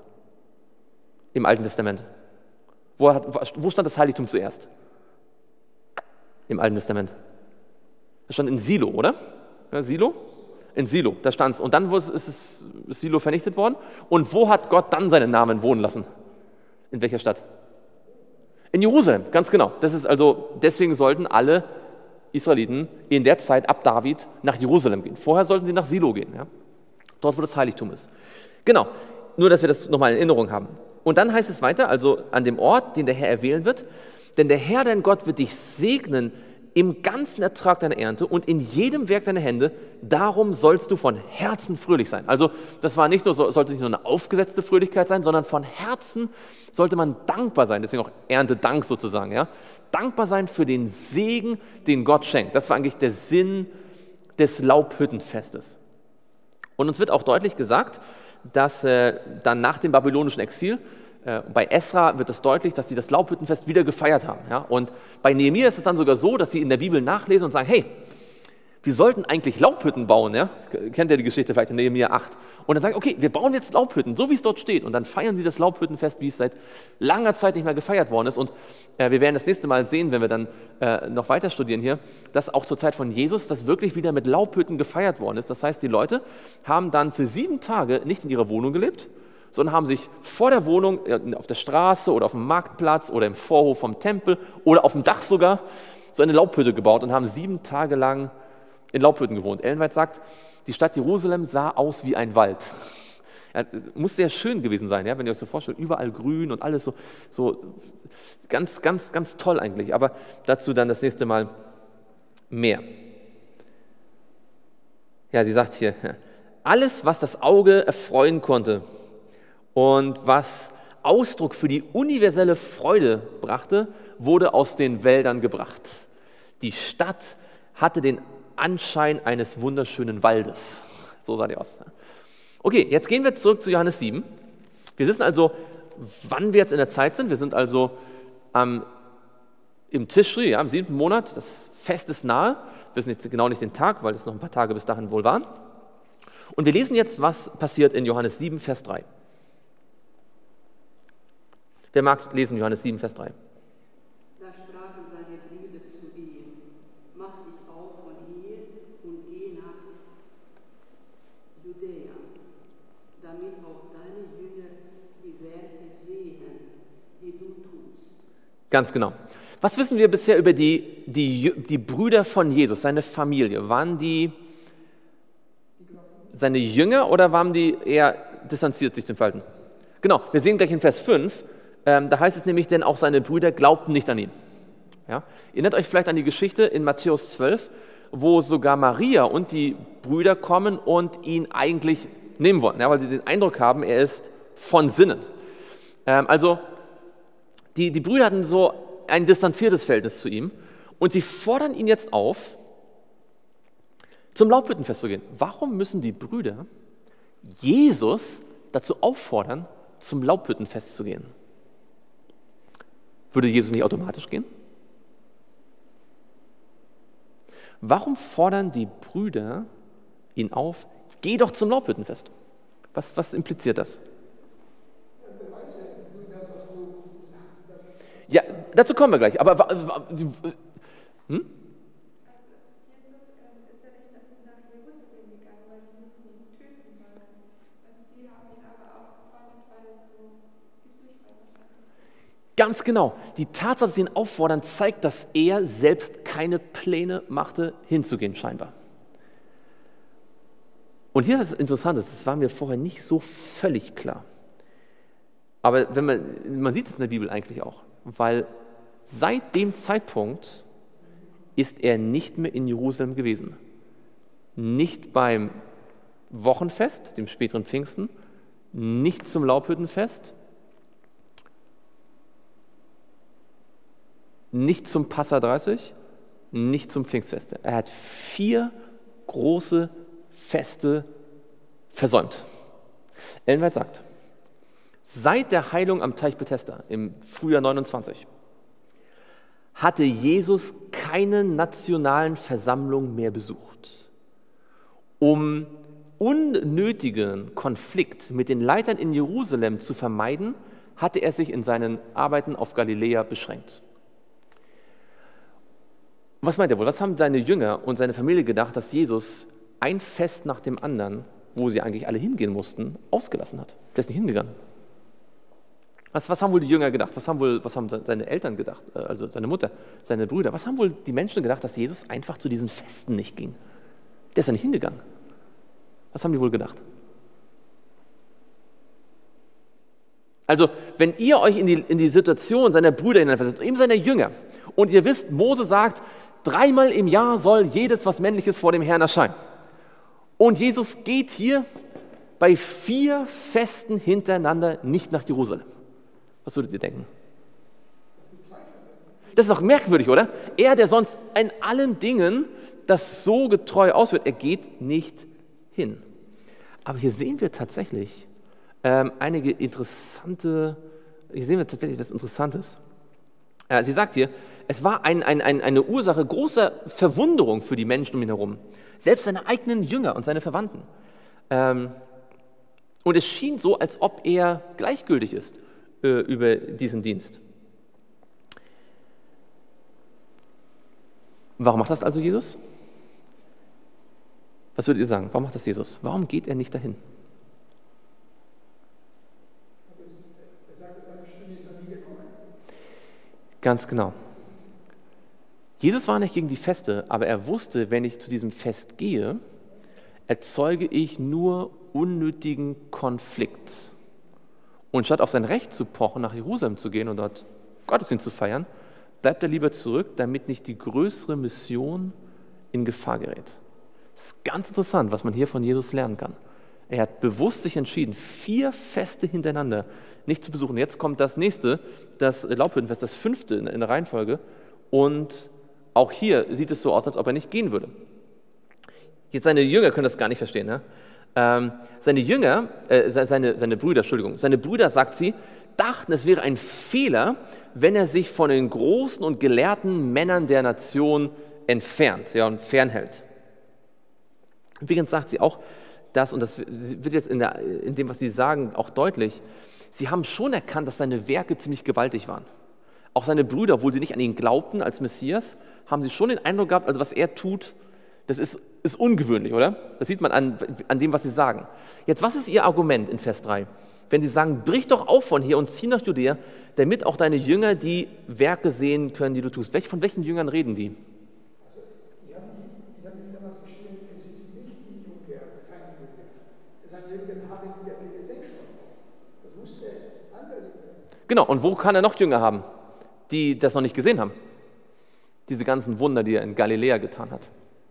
Speaker 1: Im Alten Testament. Wo, hat, wo stand das Heiligtum zuerst? Im Alten Testament. Das stand in Silo, oder? Ja, Silo? In Silo, da stand es. Und dann ist, es, ist Silo vernichtet worden. Und wo hat Gott dann seinen Namen wohnen lassen? In welcher Stadt? In Jerusalem, ganz genau. Das ist also, deswegen sollten alle Israeliten in der Zeit ab David nach Jerusalem gehen. Vorher sollten sie nach Silo gehen, ja? Dort, wo das Heiligtum ist. Genau, nur, dass wir das nochmal in Erinnerung haben. Und dann heißt es weiter, also an dem Ort, den der Herr erwählen wird, denn der Herr, dein Gott, wird dich segnen im ganzen Ertrag deiner Ernte und in jedem Werk deiner Hände, darum sollst du von Herzen fröhlich sein. Also das war nicht nur, sollte nicht nur eine aufgesetzte Fröhlichkeit sein, sondern von Herzen sollte man dankbar sein, deswegen auch Erntedank sozusagen. Ja? Dankbar sein für den Segen, den Gott schenkt. Das war eigentlich der Sinn des Laubhüttenfestes. Und uns wird auch deutlich gesagt, dass äh, dann nach dem babylonischen Exil, bei Esra wird es deutlich, dass sie das Laubhüttenfest wieder gefeiert haben. Ja? Und bei Nehemia ist es dann sogar so, dass sie in der Bibel nachlesen und sagen, hey, wir sollten eigentlich Laubhütten bauen. Ja? Kennt ihr die Geschichte vielleicht in Nehemia acht? Und dann sagen, okay, wir bauen jetzt Laubhütten, so wie es dort steht. Und dann feiern sie das Laubhüttenfest, wie es seit langer Zeit nicht mehr gefeiert worden ist. Und äh, wir werden das nächste Mal sehen, wenn wir dann äh, noch weiter studieren hier, dass auch zur Zeit von Jesus das wirklich wieder mit Laubhütten gefeiert worden ist. Das heißt, die Leute haben dann für sieben Tage nicht in ihrer Wohnung gelebt, sondern haben sich vor der Wohnung, auf der Straße oder auf dem Marktplatz oder im Vorhof vom Tempel oder auf dem Dach sogar so eine Laubhütte gebaut und haben sieben Tage lang in Laubhütten gewohnt. Ellen White sagt, die Stadt Jerusalem sah aus wie ein Wald. Ja, muss sehr schön gewesen sein, ja, wenn ihr euch so vorstellt, überall grün und alles so, so ganz, ganz, ganz toll eigentlich. Aber dazu dann das nächste Mal mehr. Ja, sie sagt hier, alles, was das Auge erfreuen konnte, und was Ausdruck für die universelle Freude brachte, wurde aus den Wäldern gebracht. Die Stadt hatte den Anschein eines wunderschönen Waldes. So sah die aus. Okay, jetzt gehen wir zurück zu Johannes sieben. Wir wissen also, wann wir jetzt in der Zeit sind. Wir sind also ähm, im Tischri, ja, im siebten Monat. Das Fest ist nahe. Wir wissen jetzt genau nicht den Tag, weil es noch ein paar Tage bis dahin wohl waren. Und wir lesen jetzt, was passiert in Johannes sieben, Vers drei. Wer mag lesen, Johannes sieben, Vers drei?
Speaker 3: Da sprachen seine Brüder zu ihm, mach dich auf von hier und geh nach Judäa, damit auch deine Jünger die Werke sehen, die du tust.
Speaker 1: Ganz genau. Was wissen wir bisher über die, die, die Brüder von Jesus, seine Familie? Waren die seine Jünger oder waren die eher distanziert sich zum Verhalten? Genau, wir sehen gleich in Vers fünf, Ähm, da heißt es nämlich, denn auch seine Brüder glaubten nicht an ihn. Ja? Ihr erinnert euch vielleicht an die Geschichte in Matthäus zwölf, wo sogar Maria und die Brüder kommen und ihn eigentlich nehmen wollen, ja, weil sie den Eindruck haben, er ist von Sinnen. Ähm, also die, die Brüder hatten so ein distanziertes Verhältnis zu ihm und sie fordern ihn jetzt auf, zum Laubhüttenfest zu gehen. Warum müssen die Brüder Jesus dazu auffordern, zum Laubhüttenfest zu gehen? Würde Jesus nicht automatisch gehen? Warum fordern die Brüder ihn auf, geh doch zum Laubhüttenfest? Was, was impliziert das? Ja, dazu kommen wir gleich. Aber hm? Ganz genau. Die Tatsache, dass sie ihn auffordern, zeigt, dass er selbst keine Pläne machte, hinzugehen, scheinbar. Und hier ist es interessant, das war mir vorher nicht so völlig klar. Aber wenn man, man sieht es in der Bibel eigentlich auch, weil seit dem Zeitpunkt ist er nicht mehr in Jerusalem gewesen. Nicht beim Wochenfest, dem späteren Pfingsten, nicht zum Laubhüttenfest, nicht zum Passa dreißig, nicht zum Pfingstfest. Er hat vier große Feste versäumt. Ellen White sagt, seit der Heilung am Teich Bethesda im Frühjahr neunundzwanzig hatte Jesus keine nationalen Versammlungen mehr besucht. Um unnötigen Konflikt mit den Leitern in Jerusalem zu vermeiden, hatte er sich in seinen Arbeiten auf Galiläa beschränkt. Was meint er wohl? Was haben seine Jünger und seine Familie gedacht, dass Jesus ein Fest nach dem anderen, wo sie eigentlich alle hingehen mussten, ausgelassen hat? Der ist nicht hingegangen. Was, was haben wohl die Jünger gedacht? Was haben wohl, was haben seine Eltern gedacht? Also seine Mutter, seine Brüder? Was haben wohl die Menschen gedacht, dass Jesus einfach zu diesen Festen nicht ging? Der ist ja nicht hingegangen. Was haben die wohl gedacht? Also, wenn ihr euch in die, in die Situation seiner Brüder hineinversetzt, eben seiner Jünger, und ihr wisst, Mose sagt, dreimal im Jahr soll jedes, was Männliches vor dem Herrn erscheinen. Und Jesus geht hier bei vier Festen hintereinander nicht nach Jerusalem. Was würdet ihr denken? Das ist doch merkwürdig, oder? Er, der sonst in allen Dingen das so getreu ausführt, er geht nicht hin. Aber hier sehen wir tatsächlich ähm, einige interessante, hier sehen wir tatsächlich etwas Interessantes. Äh, sie sagt hier, es war ein, ein, ein, eine Ursache großer Verwunderung für die Menschen um ihn herum. Selbst seine eigenen Jünger und seine Verwandten. Ähm, und es schien so, als ob er gleichgültig ist äh, über diesen Dienst. Warum macht das also Jesus? Was würdet ihr sagen? Warum macht das Jesus? Warum geht er nicht dahin?
Speaker 2: Er sagt, seine Stunde ist noch nie gekommen.
Speaker 1: Ganz genau. Jesus war nicht gegen die Feste, aber er wusste, wenn ich zu diesem Fest gehe, erzeuge ich nur unnötigen Konflikt. Und statt auf sein Recht zu pochen, nach Jerusalem zu gehen und dort Gottesdienst zu feiern, bleibt er lieber zurück, damit nicht die größere Mission in Gefahr gerät. Das ist ganz interessant, was man hier von Jesus lernen kann. Er hat bewusst sich entschieden, vier Feste hintereinander nicht zu besuchen. Jetzt kommt das nächste, das Laubhüttenfest, das fünfte in der Reihenfolge. Und auch hier sieht es so aus, als ob er nicht gehen würde. Jetzt seine Jünger können das gar nicht verstehen. Ne? Ähm, seine Jünger, äh, seine, seine Brüder, Entschuldigung, seine Brüder, sagt sie, dachten, es wäre ein Fehler, wenn er sich von den großen und gelehrten Männern der Nation entfernt, ja, und fernhält. Übrigens sagt sie auch das, und das wird jetzt in, der, in dem, was sie sagen, auch deutlich, sie haben schon erkannt, dass seine Werke ziemlich gewaltig waren. Auch seine Brüder, obwohl sie nicht an ihn glaubten als Messias, haben sie schon den Eindruck gehabt, also was er tut, das ist, ist ungewöhnlich, oder? Das sieht man an, an dem, was sie sagen. Jetzt, was ist ihr Argument in Vers drei? Wenn sie sagen, brich doch auf von hier und zieh nach Judäa, damit auch deine Jünger die Werke sehen können, die du tust. Von welchen Jüngern reden die?
Speaker 2: Also, ich habe ihm damals geschrieben, es ist nicht die Jünger, seine Jünger. Seine Jünger haben die Werke gesehen schon oft. Das musste andere Jünger sein.
Speaker 1: Genau, und wo kann er noch Jünger haben, die das noch nicht gesehen haben? Diese ganzen Wunder, die er in Galiläa getan hat.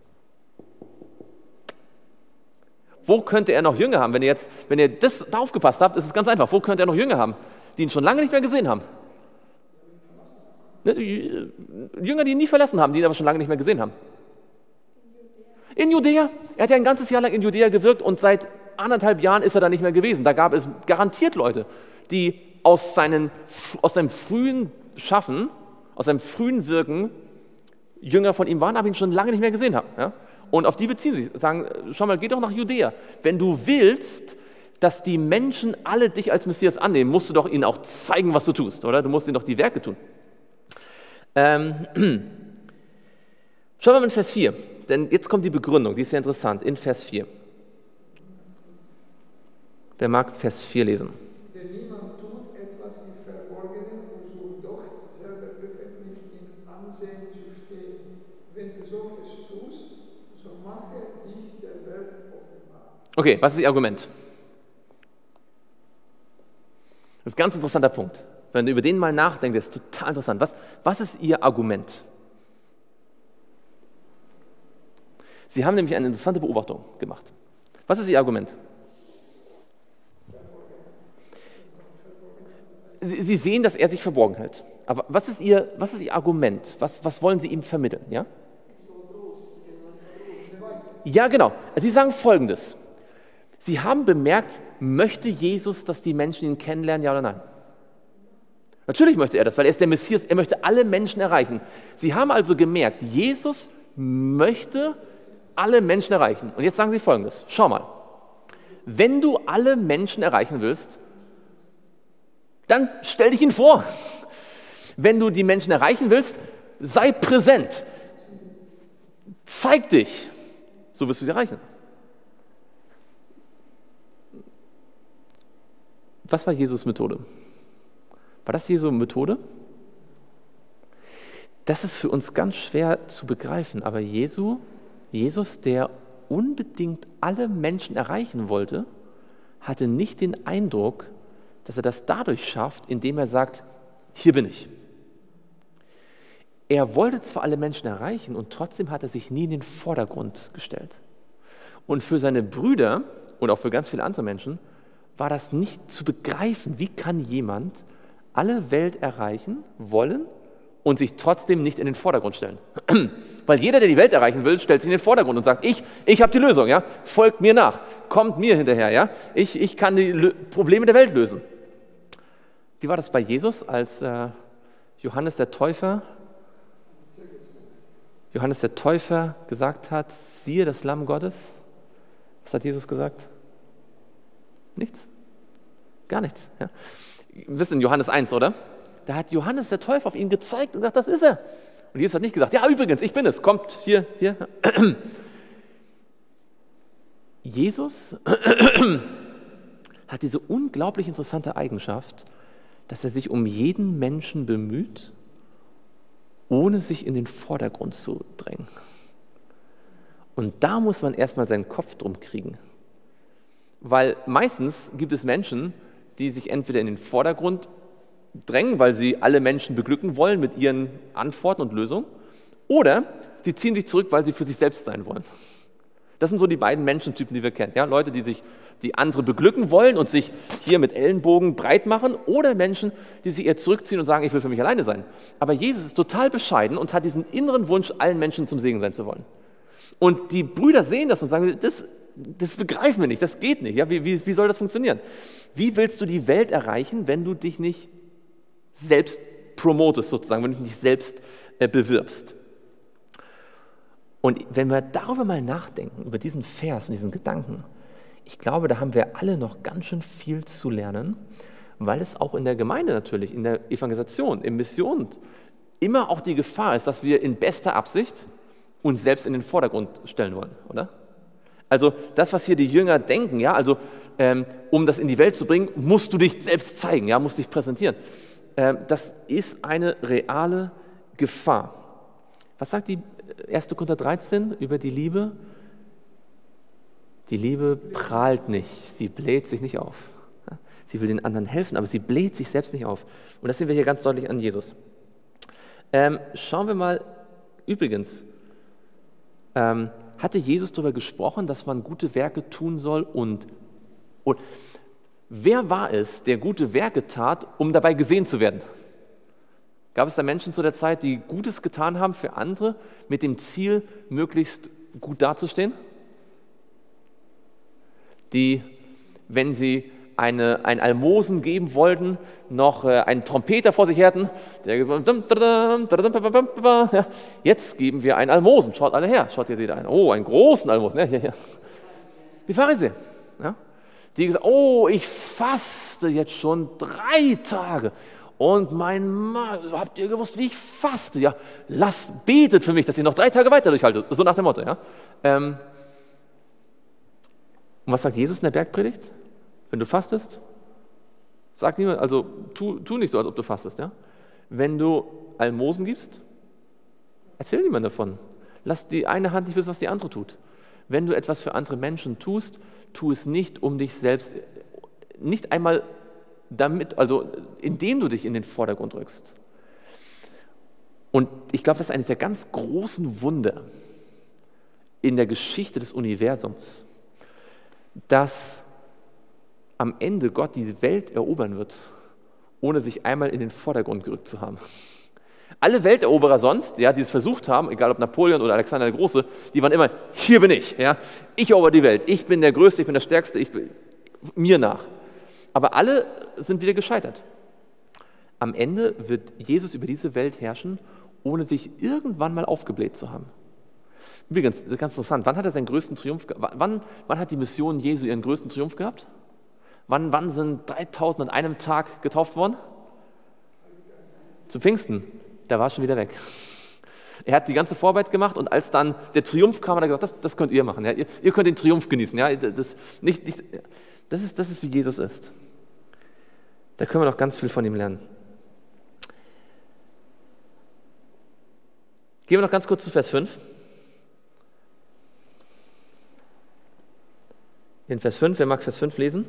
Speaker 1: Wo könnte er noch Jünger haben? Wenn ihr jetzt, wenn ihr das da aufgepasst habt, ist es ganz einfach. Wo könnte er noch Jünger haben, die ihn schon lange nicht mehr gesehen haben? Jünger, die ihn nie verlassen haben, die ihn aber schon lange nicht mehr gesehen haben. In Judäa. Er hat ja ein ganzes Jahr lang in Judäa gewirkt und seit anderthalb Jahren ist er da nicht mehr gewesen. Da gab es garantiert Leute, die aus, seinen, aus seinem frühen Schaffen, aus seinem frühen Wirken Jünger von ihm waren, aber ihn schon lange nicht mehr gesehen haben. Ja? Und auf die beziehen sie, sagen, schau mal, geh doch nach Judäa. Wenn du willst, dass die Menschen alle dich als Messias annehmen, musst du doch ihnen auch zeigen, was du tust, oder? Du musst ihnen doch die Werke tun. Ähm, schauen wir mal in Vers vier, denn jetzt kommt die Begründung, die ist sehr interessant, in Vers vier. Wer mag Vers vier lesen?
Speaker 2: Denn niemand tut etwas im Verborgenen und sucht doch selber öffentlich in Ansehen zu stehen. Wenn du solches tust, so mache dich der Welt offenbar.
Speaker 1: Okay, was ist Ihr Argument? Das ist ein ganz interessanter Punkt. Wenn du über den mal nachdenkst, ist total interessant. Was, was ist Ihr Argument? Sie haben nämlich eine interessante Beobachtung gemacht. Was ist Ihr Argument? Sie, Sie sehen, dass er sich verborgen hält. Aber was ist Ihr, was ist Ihr Argument? Was, was wollen Sie ihm vermitteln? Ja? Ja, genau. Sie sagen Folgendes. Sie haben bemerkt, möchte Jesus, dass die Menschen ihn kennenlernen, ja oder nein? Natürlich möchte er das, weil er ist der Messias, er möchte alle Menschen erreichen. Sie haben also gemerkt, Jesus möchte alle Menschen erreichen. Und jetzt sagen Sie Folgendes, schau mal, wenn du alle Menschen erreichen willst, dann stell dich ihnen vor. Wenn du die Menschen erreichen willst, sei präsent. Zeig dich. So wirst du sie erreichen. Was war Jesus' Methode? War das Jesu Methode? Das ist für uns ganz schwer zu begreifen, aber Jesu, Jesus, der unbedingt alle Menschen erreichen wollte, hatte nicht den Eindruck, dass er das dadurch schafft, indem er sagt, hier bin ich. Er wollte zwar alle Menschen erreichen und trotzdem hat er sich nie in den Vordergrund gestellt. Und für seine Brüder und auch für ganz viele andere Menschen war das nicht zu begreifen. Wie kann jemand alle Welt erreichen wollen und sich trotzdem nicht in den Vordergrund stellen? Weil jeder, der die Welt erreichen will, stellt sich in den Vordergrund und sagt, ich, ich habe die Lösung, ja? Folgt mir nach, kommt mir hinterher, ja? Ich, ich kann die Lö- Probleme der Welt lösen. Wie war das bei Jesus, als äh, Johannes der Täufer Johannes der Täufer gesagt hat, siehe das Lamm Gottes? Was hat Jesus gesagt? Nichts. Gar nichts. Ja. Wir wissen in Johannes eins, oder? Da hat Johannes der Täufer auf ihn gezeigt und gesagt, das ist er. Und Jesus hat nicht gesagt, ja übrigens, ich bin es, kommt hier, hier. Jesus hat diese unglaublich interessante Eigenschaft, dass er sich um jeden Menschen bemüht, ohne sich in den Vordergrund zu drängen. Und da muss man erstmal seinen Kopf drum kriegen. Weil meistens gibt es Menschen, die sich entweder in den Vordergrund drängen, weil sie alle Menschen beglücken wollen mit ihren Antworten und Lösungen, oder sie ziehen sich zurück, weil sie für sich selbst sein wollen. Das sind so die beiden Menschentypen, die wir kennen. Ja, Leute, die sich die andere beglücken wollen und sich hier mit Ellenbogen breit machen, oder Menschen, die sich eher zurückziehen und sagen, ich will für mich alleine sein. Aber Jesus ist total bescheiden und hat diesen inneren Wunsch, allen Menschen zum Segen sein zu wollen. Und die Brüder sehen das und sagen, das, das begreifen wir nicht, das geht nicht. Ja, wie, wie, wie soll das funktionieren? Wie willst du die Welt erreichen, wenn du dich nicht selbst promotest, sozusagen, wenn du dich nicht selbst äh, bewirbst? Und wenn wir darüber mal nachdenken, über diesen Vers und diesen Gedanken, ich glaube, da haben wir alle noch ganz schön viel zu lernen, weil es auch in der Gemeinde natürlich, in der Evangelisation, in Mission immer auch die Gefahr ist, dass wir in bester Absicht uns selbst in den Vordergrund stellen wollen, oder? Also das, was hier die Jünger denken, ja, also ähm, um das in die Welt zu bringen, musst du dich selbst zeigen, ja, musst dich präsentieren. Ähm, das ist eine reale Gefahr. Was sagt die erste Korinther dreizehn über die Liebe? Die Liebe prahlt nicht, sie bläht sich nicht auf. Sie will den anderen helfen, aber sie bläht sich selbst nicht auf. Und das sehen wir hier ganz deutlich an Jesus. Ähm, schauen wir mal, übrigens, ähm, hatte Jesus darüber gesprochen, dass man gute Werke tun soll und, und wer war es, der gute Werke tat, um dabei gesehen zu werden? Gab es da Menschen zu der Zeit, die Gutes getan haben für andere, mit dem Ziel, möglichst gut dazustehen? Die, wenn sie eine, ein Almosen geben wollten, noch äh, einen Trompeter vor sich hatten, der ja, jetzt geben wir einen Almosen, schaut alle her, schaut ihr, seht einen, oh, einen großen Almosen, ja, ja, ja. Die Pharisäer, ja, die gesagt, oh, ich faste jetzt schon drei Tage und mein Mann, habt ihr gewusst, wie ich faste, ja, lasst, betet für mich, dass ich noch drei Tage weiter durchhalte, so nach dem Motto, ja. Ähm, Und was sagt Jesus in der Bergpredigt? Wenn du fastest, sag niemand, also tu, tu nicht so, als ob du fastest. Ja? Wenn du Almosen gibst, erzähl niemand davon. Lass die eine Hand nicht wissen, was die andere tut. Wenn du etwas für andere Menschen tust, tu es nicht um dich selbst, nicht einmal damit, also indem du dich in den Vordergrund rückst. Und ich glaube, das ist eines der ganz großen Wunder in der Geschichte des Universums, dass am Ende Gott die Welt erobern wird, ohne sich einmal in den Vordergrund gerückt zu haben. Alle Welteroberer sonst, ja, die es versucht haben, egal ob Napoleon oder Alexander der Große, die waren immer, hier bin ich, ja, ich erober die Welt, ich bin der Größte, ich bin der Stärkste, ich bin mir nach. Aber alle sind wieder gescheitert. Am Ende wird Jesus über diese Welt herrschen, ohne sich irgendwann mal aufgebläht zu haben. Übrigens, das ist ganz interessant, wann hat er seinen größten Triumph gehabt? Wann, wann hat die Mission Jesu ihren größten Triumph gehabt? Wann, wann sind dreitausend an einem Tag getauft worden? Zum Pfingsten. Da war er schon wieder weg. Er hat die ganze Vorarbeit gemacht und als dann der Triumph kam, hat er gesagt, das, das könnt ihr machen. Ja? Ihr, ihr könnt den Triumph genießen. Ja? Das, nicht, nicht, das, ist, das ist, wie Jesus ist. Da können wir noch ganz viel von ihm lernen. Gehen wir noch ganz kurz zu Vers fünf. In Vers fünf, wer mag Vers fünf lesen?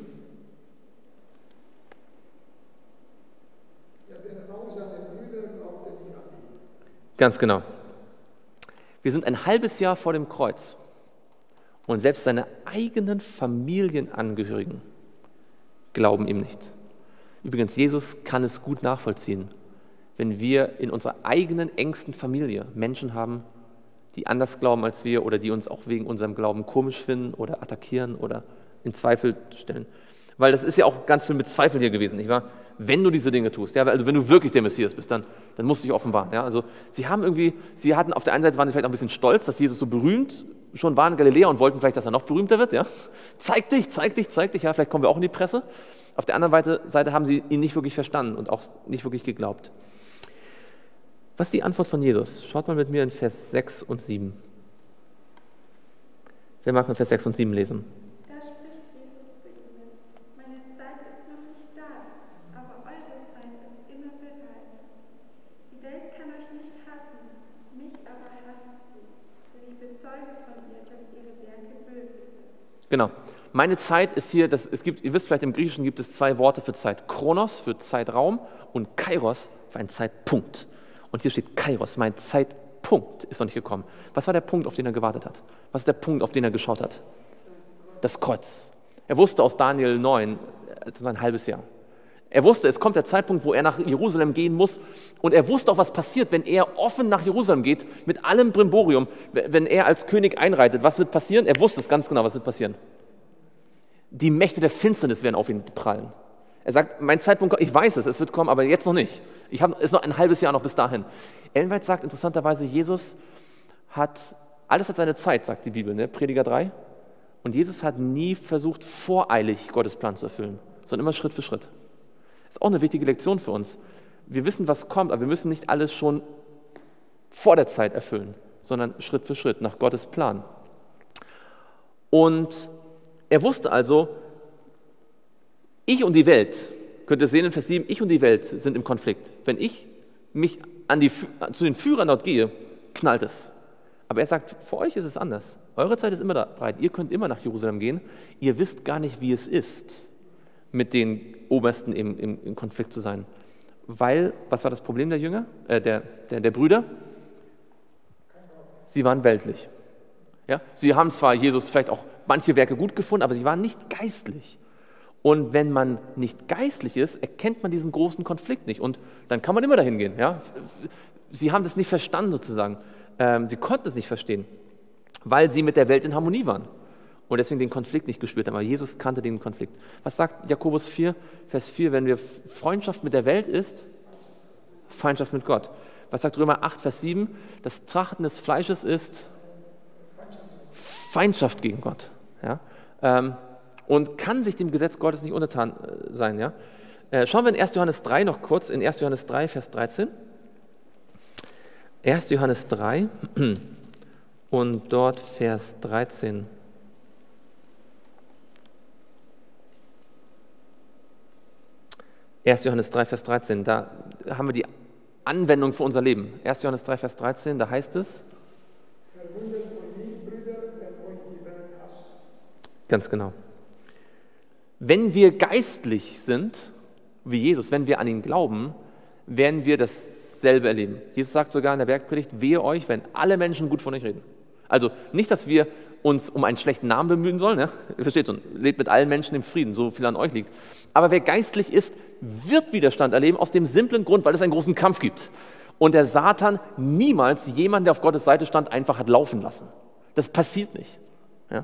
Speaker 1: Ganz genau. Wir sind ein halbes Jahr vor dem Kreuz und selbst seine eigenen Familienangehörigen glauben ihm nicht. Übrigens, Jesus kann es gut nachvollziehen, wenn wir in unserer eigenen engsten Familie Menschen haben, die anders glauben als wir oder die uns auch wegen unserem Glauben komisch finden oder attackieren oder in Zweifel stellen. Weil das ist ja auch ganz viel mit Zweifel hier gewesen, nicht wahr? Wenn du diese Dinge tust, ja, also wenn du wirklich der Messias bist, dann, dann musst du dich offenbaren. Ja? Also sie haben irgendwie, sie hatten auf der einen Seite waren sie vielleicht auch ein bisschen stolz, dass Jesus so berühmt schon war in Galiläa und wollten vielleicht, dass er noch berühmter wird. Ja? Zeig dich, zeig dich, zeig dich, ja, vielleicht kommen wir auch in die Presse. Auf der anderen Seite haben sie ihn nicht wirklich verstanden und auch nicht wirklich geglaubt. Was ist die Antwort von Jesus? Schaut mal mit mir in Vers sechs und sieben. Wer mag mit Vers sechs und sieben lesen? Genau. Meine Zeit ist hier, das, es gibt, ihr wisst vielleicht, im Griechischen gibt es zwei Worte für Zeit. Chronos für Zeitraum und Kairos für einen Zeitpunkt. Und hier steht Kairos, mein Zeitpunkt ist noch nicht gekommen. Was war der Punkt, auf den er gewartet hat? Was ist der Punkt, auf den er geschaut hat? Das Kreuz. Er wusste aus Daniel neun, das war ein halbes Jahr. Er wusste, es kommt der Zeitpunkt, wo er nach Jerusalem gehen muss. Und er wusste auch, was passiert, wenn er offen nach Jerusalem geht, mit allem Brimborium, wenn er als König einreitet. Was wird passieren? Er wusste es ganz genau, was wird passieren. Die Mächte der Finsternis werden auf ihn prallen. Er sagt, mein Zeitpunkt, ich weiß es, es wird kommen, aber jetzt noch nicht. Ich habe, es ist noch ein halbes Jahr noch bis dahin. Ellen White sagt interessanterweise, Jesus hat, alles hat seine Zeit, sagt die Bibel, ne? Prediger drei. Und Jesus hat nie versucht, voreilig Gottes Plan zu erfüllen, sondern immer Schritt für Schritt. Das ist auch eine wichtige Lektion für uns. Wir wissen, was kommt, aber wir müssen nicht alles schon vor der Zeit erfüllen, sondern Schritt für Schritt nach Gottes Plan. Und er wusste also, ich und die Welt, könnt ihr sehen in Vers sieben, ich und die Welt sind im Konflikt. Wenn ich mich an die, zu den Führern dort gehe, knallt es. Aber er sagt, für euch ist es anders. Eure Zeit ist immer da bereit. Ihr könnt immer nach Jerusalem gehen. Ihr wisst gar nicht, wie es ist, mit den Obersten im, im, im Konflikt zu sein. Weil, was war das Problem der Jünger, äh, der, der, der Brüder? Sie waren weltlich. Ja? Sie haben zwar Jesus vielleicht auch manche Werke gut gefunden, aber sie waren nicht geistlich. Und wenn man nicht geistlich ist, erkennt man diesen großen Konflikt nicht. Und dann kann man immer dahin gehen. Ja? Sie haben das nicht verstanden sozusagen. Ähm, sie konnten es nicht verstehen, weil sie mit der Welt in Harmonie waren. Und deswegen den Konflikt nicht gespürt haben. Aber Jesus kannte den Konflikt. Was sagt Jakobus vier, Vers vier? Wenn wir Freundschaft mit der Welt ist, Feindschaft mit Gott. Was sagt Römer acht, Vers sieben? Das Trachten des Fleisches ist Feindschaft gegen Gott. Ja? Ähm, und kann sich dem Gesetz Gottes nicht untertan äh, sein. Ja? Äh, schauen wir in erster Johannes drei noch kurz, in erster Johannes drei, Vers dreizehn. erster Johannes drei und dort Vers dreizehn. erster Johannes drei, Vers dreizehn, da haben wir die Anwendung für unser Leben. erster Johannes drei, Vers dreizehn, da heißt es,
Speaker 2: verwundert euch nicht, Brüder, wenn euch die Welt hasst.
Speaker 1: Ganz genau. Wenn wir geistlich sind, wie Jesus, wenn wir an ihn glauben, werden wir dasselbe erleben. Jesus sagt sogar in der Bergpredigt, wehe euch, wenn alle Menschen gut von euch reden. Also nicht, dass wir uns um einen schlechten Namen bemühen sollen, ja? Ihr versteht schon, lebt mit allen Menschen im Frieden, so viel an euch liegt. Aber wer geistlich ist, wird Widerstand erleben, aus dem simplen Grund, weil es einen großen Kampf gibt. Und der Satan niemals jemanden, der auf Gottes Seite stand, einfach hat laufen lassen. Das passiert nicht. Ja?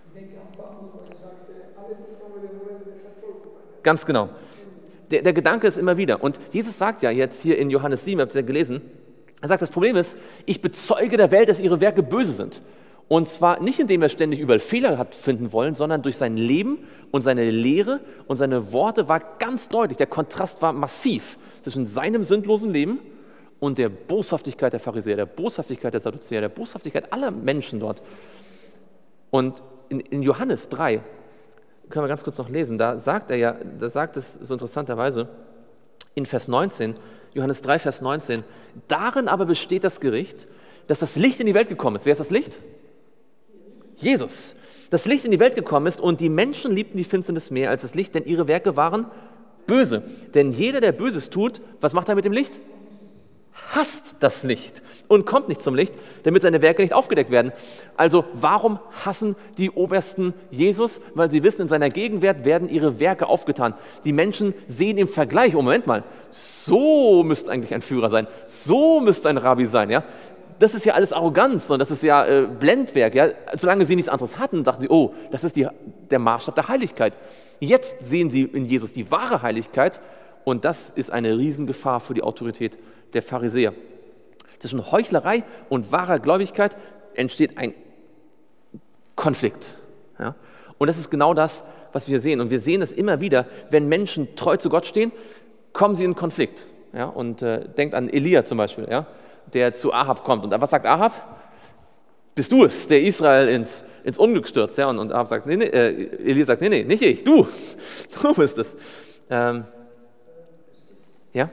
Speaker 1: Ganz genau. Der, der Gedanke ist immer wieder, und Jesus sagt ja jetzt hier in Johannes sieben, habt ihr ja gelesen, er sagt, das Problem ist, ich bezeuge der Welt, dass ihre Werke böse sind. Und zwar nicht, indem er ständig überall Fehler hat finden wollen, sondern durch sein Leben und seine Lehre und seine Worte war ganz deutlich, der Kontrast war massiv zwischen seinem sündlosen Leben und der Boshaftigkeit der Pharisäer, der Boshaftigkeit der Sadduzäer, der Boshaftigkeit aller Menschen dort. Und in, in Johannes drei, können wir ganz kurz noch lesen, da sagt er ja, da sagt es so interessanterweise in Vers neunzehn, Johannes drei, Vers neunzehn, darin aber besteht das Gericht, dass das Licht in die Welt gekommen ist. Wer ist das Licht? Jesus. Das Licht in die Welt gekommen ist und die Menschen liebten die Finsternis mehr als das Licht, denn ihre Werke waren böse. Denn jeder, der Böses tut, was macht er mit dem Licht? Hasst das Licht und kommt nicht zum Licht, damit seine Werke nicht aufgedeckt werden. Also warum hassen die Obersten Jesus? Weil sie wissen, in seiner Gegenwart werden ihre Werke aufgetan. Die Menschen sehen im Vergleich, oh Moment mal, so müsste eigentlich ein Führer sein, so müsste ein Rabbi sein, ja. Das ist ja alles Arroganz und das ist ja äh, Blendwerk. Ja? Solange sie nichts anderes hatten, dachten sie, oh, das ist die, der Maßstab der Heiligkeit. Jetzt sehen sie in Jesus die wahre Heiligkeit und das ist eine Riesengefahr für die Autorität der Pharisäer. Zwischen Heuchlerei und wahrer Gläubigkeit entsteht ein Konflikt. Ja? Und das ist genau das, was wir sehen. Und wir sehen es immer wieder, wenn Menschen treu zu Gott stehen, kommen sie in Konflikt. Ja? Und äh, denkt an Elia zum Beispiel, ja? Der zu Ahab kommt. Und was sagt Ahab? Bist du es, der Israel ins, ins Unglück stürzt. Ja? Und, und Ahab sagt, nee, nee, äh, Elia sagt, nee, nee, nicht ich, du. Du bist es. Ähm, ja?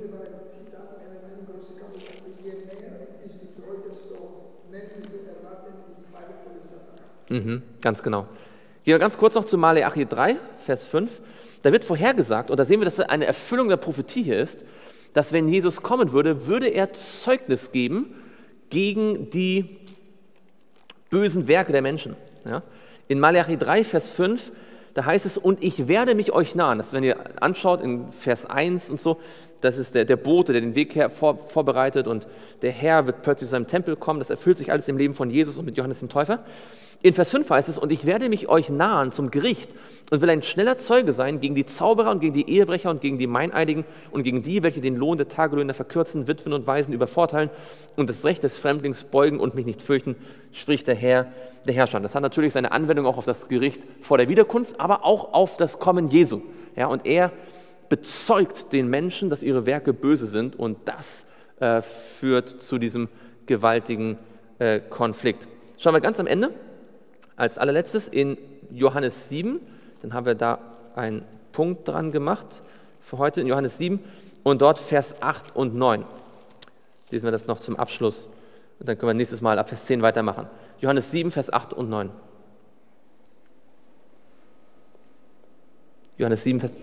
Speaker 1: Mhm, ganz genau. Gehen wir ganz kurz noch zu Maleachi drei, Vers fünf. Da wird vorhergesagt, und da sehen wir, dass eine Erfüllung der Prophetie hier ist, dass wenn Jesus kommen würde, würde er Zeugnis geben gegen die bösen Werke der Menschen. Ja? In Maleachi drei, Vers fünf, da heißt es, und ich werde mich euch nahen. Das, wenn ihr anschaut in Vers eins und so, das ist der, der Bote, der den Weg her vor, vorbereitet und der Herr wird plötzlich zu seinem Tempel kommen. Das erfüllt sich alles im Leben von Jesus und mit Johannes dem Täufer. In Vers fünf heißt es, und ich werde mich euch nahen zum Gericht und will ein schneller Zeuge sein gegen die Zauberer und gegen die Ehebrecher und gegen die Meineidigen und gegen die, welche den Lohn der Tagelöhner verkürzen, Witwen und Waisen übervorteilen und das Recht des Fremdlings beugen und mich nicht fürchten, spricht der Herr, der Herrscher. Das hat natürlich seine Anwendung auch auf das Gericht vor der Wiederkunft, aber auch auf das Kommen Jesu. Ja, und er bezeugt den Menschen, dass ihre Werke böse sind und das äh, führt zu diesem gewaltigen äh, Konflikt. Schauen wir ganz am Ende. Als allerletztes in Johannes sieben, dann haben wir da einen Punkt dran gemacht für heute in Johannes sieben und dort Vers acht und neun. Lesen wir das noch zum Abschluss und dann können wir nächstes Mal ab Vers zehn weitermachen. Johannes sieben, Vers acht und neun. Johannes sieben, Vers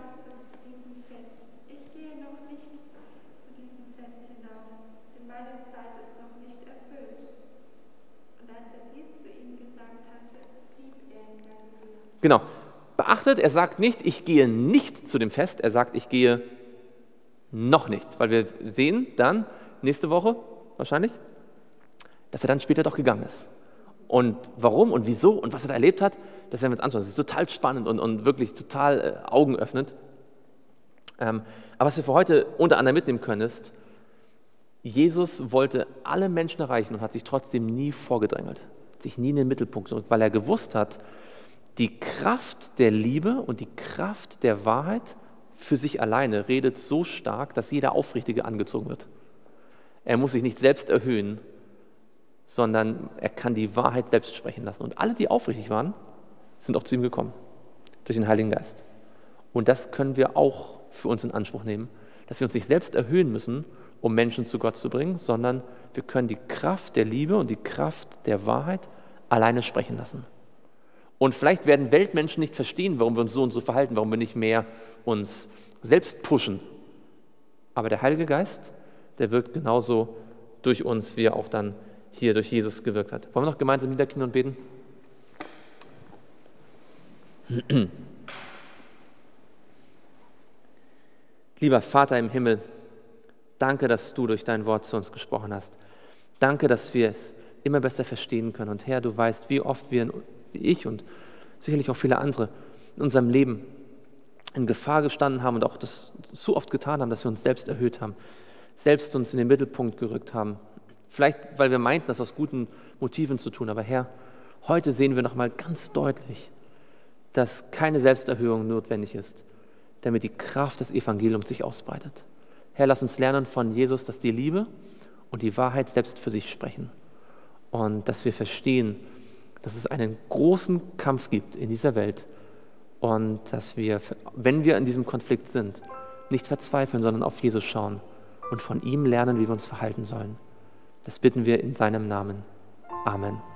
Speaker 1: Genau. Beachtet, er sagt nicht, ich gehe nicht zu dem Fest, er sagt, ich gehe noch nicht. Weil wir sehen dann, nächste Woche wahrscheinlich, dass er dann später doch gegangen ist. Und warum und wieso und was er da erlebt hat, das werden wir uns anschauen. Das ist total spannend und, und wirklich total äh, augenöffnend. Ähm, aber was wir für heute unter anderem mitnehmen können, ist, Jesus wollte alle Menschen erreichen und hat sich trotzdem nie vorgedrängelt, sich nie in den Mittelpunkt gerückt, weil er gewusst hat, die Kraft der Liebe und die Kraft der Wahrheit für sich alleine redet so stark, dass jeder Aufrichtige angezogen wird. Er muss sich nicht selbst erhöhen, sondern er kann die Wahrheit selbst sprechen lassen. Und alle, die aufrichtig waren, sind auch zu ihm gekommen, durch den Heiligen Geist. Und das können wir auch für uns in Anspruch nehmen, dass wir uns nicht selbst erhöhen müssen, um Menschen zu Gott zu bringen, sondern wir können die Kraft der Liebe und die Kraft der Wahrheit alleine sprechen lassen. Und vielleicht werden Weltmenschen nicht verstehen, warum wir uns so und so verhalten, warum wir nicht mehr uns selbst pushen. Aber der Heilige Geist, der wirkt genauso durch uns, wie er auch dann hier durch Jesus gewirkt hat. Wollen wir noch gemeinsam niederknien und beten? Lieber Vater im Himmel, danke, dass du durch dein Wort zu uns gesprochen hast. Danke, dass wir es immer besser verstehen können. Und Herr, du weißt, wie oft wir, wie ich und sicherlich auch viele andere, in unserem Leben in Gefahr gestanden haben und auch das so oft getan haben, dass wir uns selbst erhöht haben, selbst uns in den Mittelpunkt gerückt haben. Vielleicht, weil wir meinten, das aus guten Motiven zu tun. Aber Herr, heute sehen wir nochmal ganz deutlich, dass keine Selbsterhöhung notwendig ist, damit die Kraft des Evangeliums sich ausbreitet. Herr, lass uns lernen von Jesus, dass die Liebe und die Wahrheit selbst für sich sprechen. Und dass wir verstehen, dass es einen großen Kampf gibt in dieser Welt und dass wir, wenn wir in diesem Konflikt sind, nicht verzweifeln, sondern auf Jesus schauen und von ihm lernen, wie wir uns verhalten sollen. Das bitten wir in seinem Namen. Amen.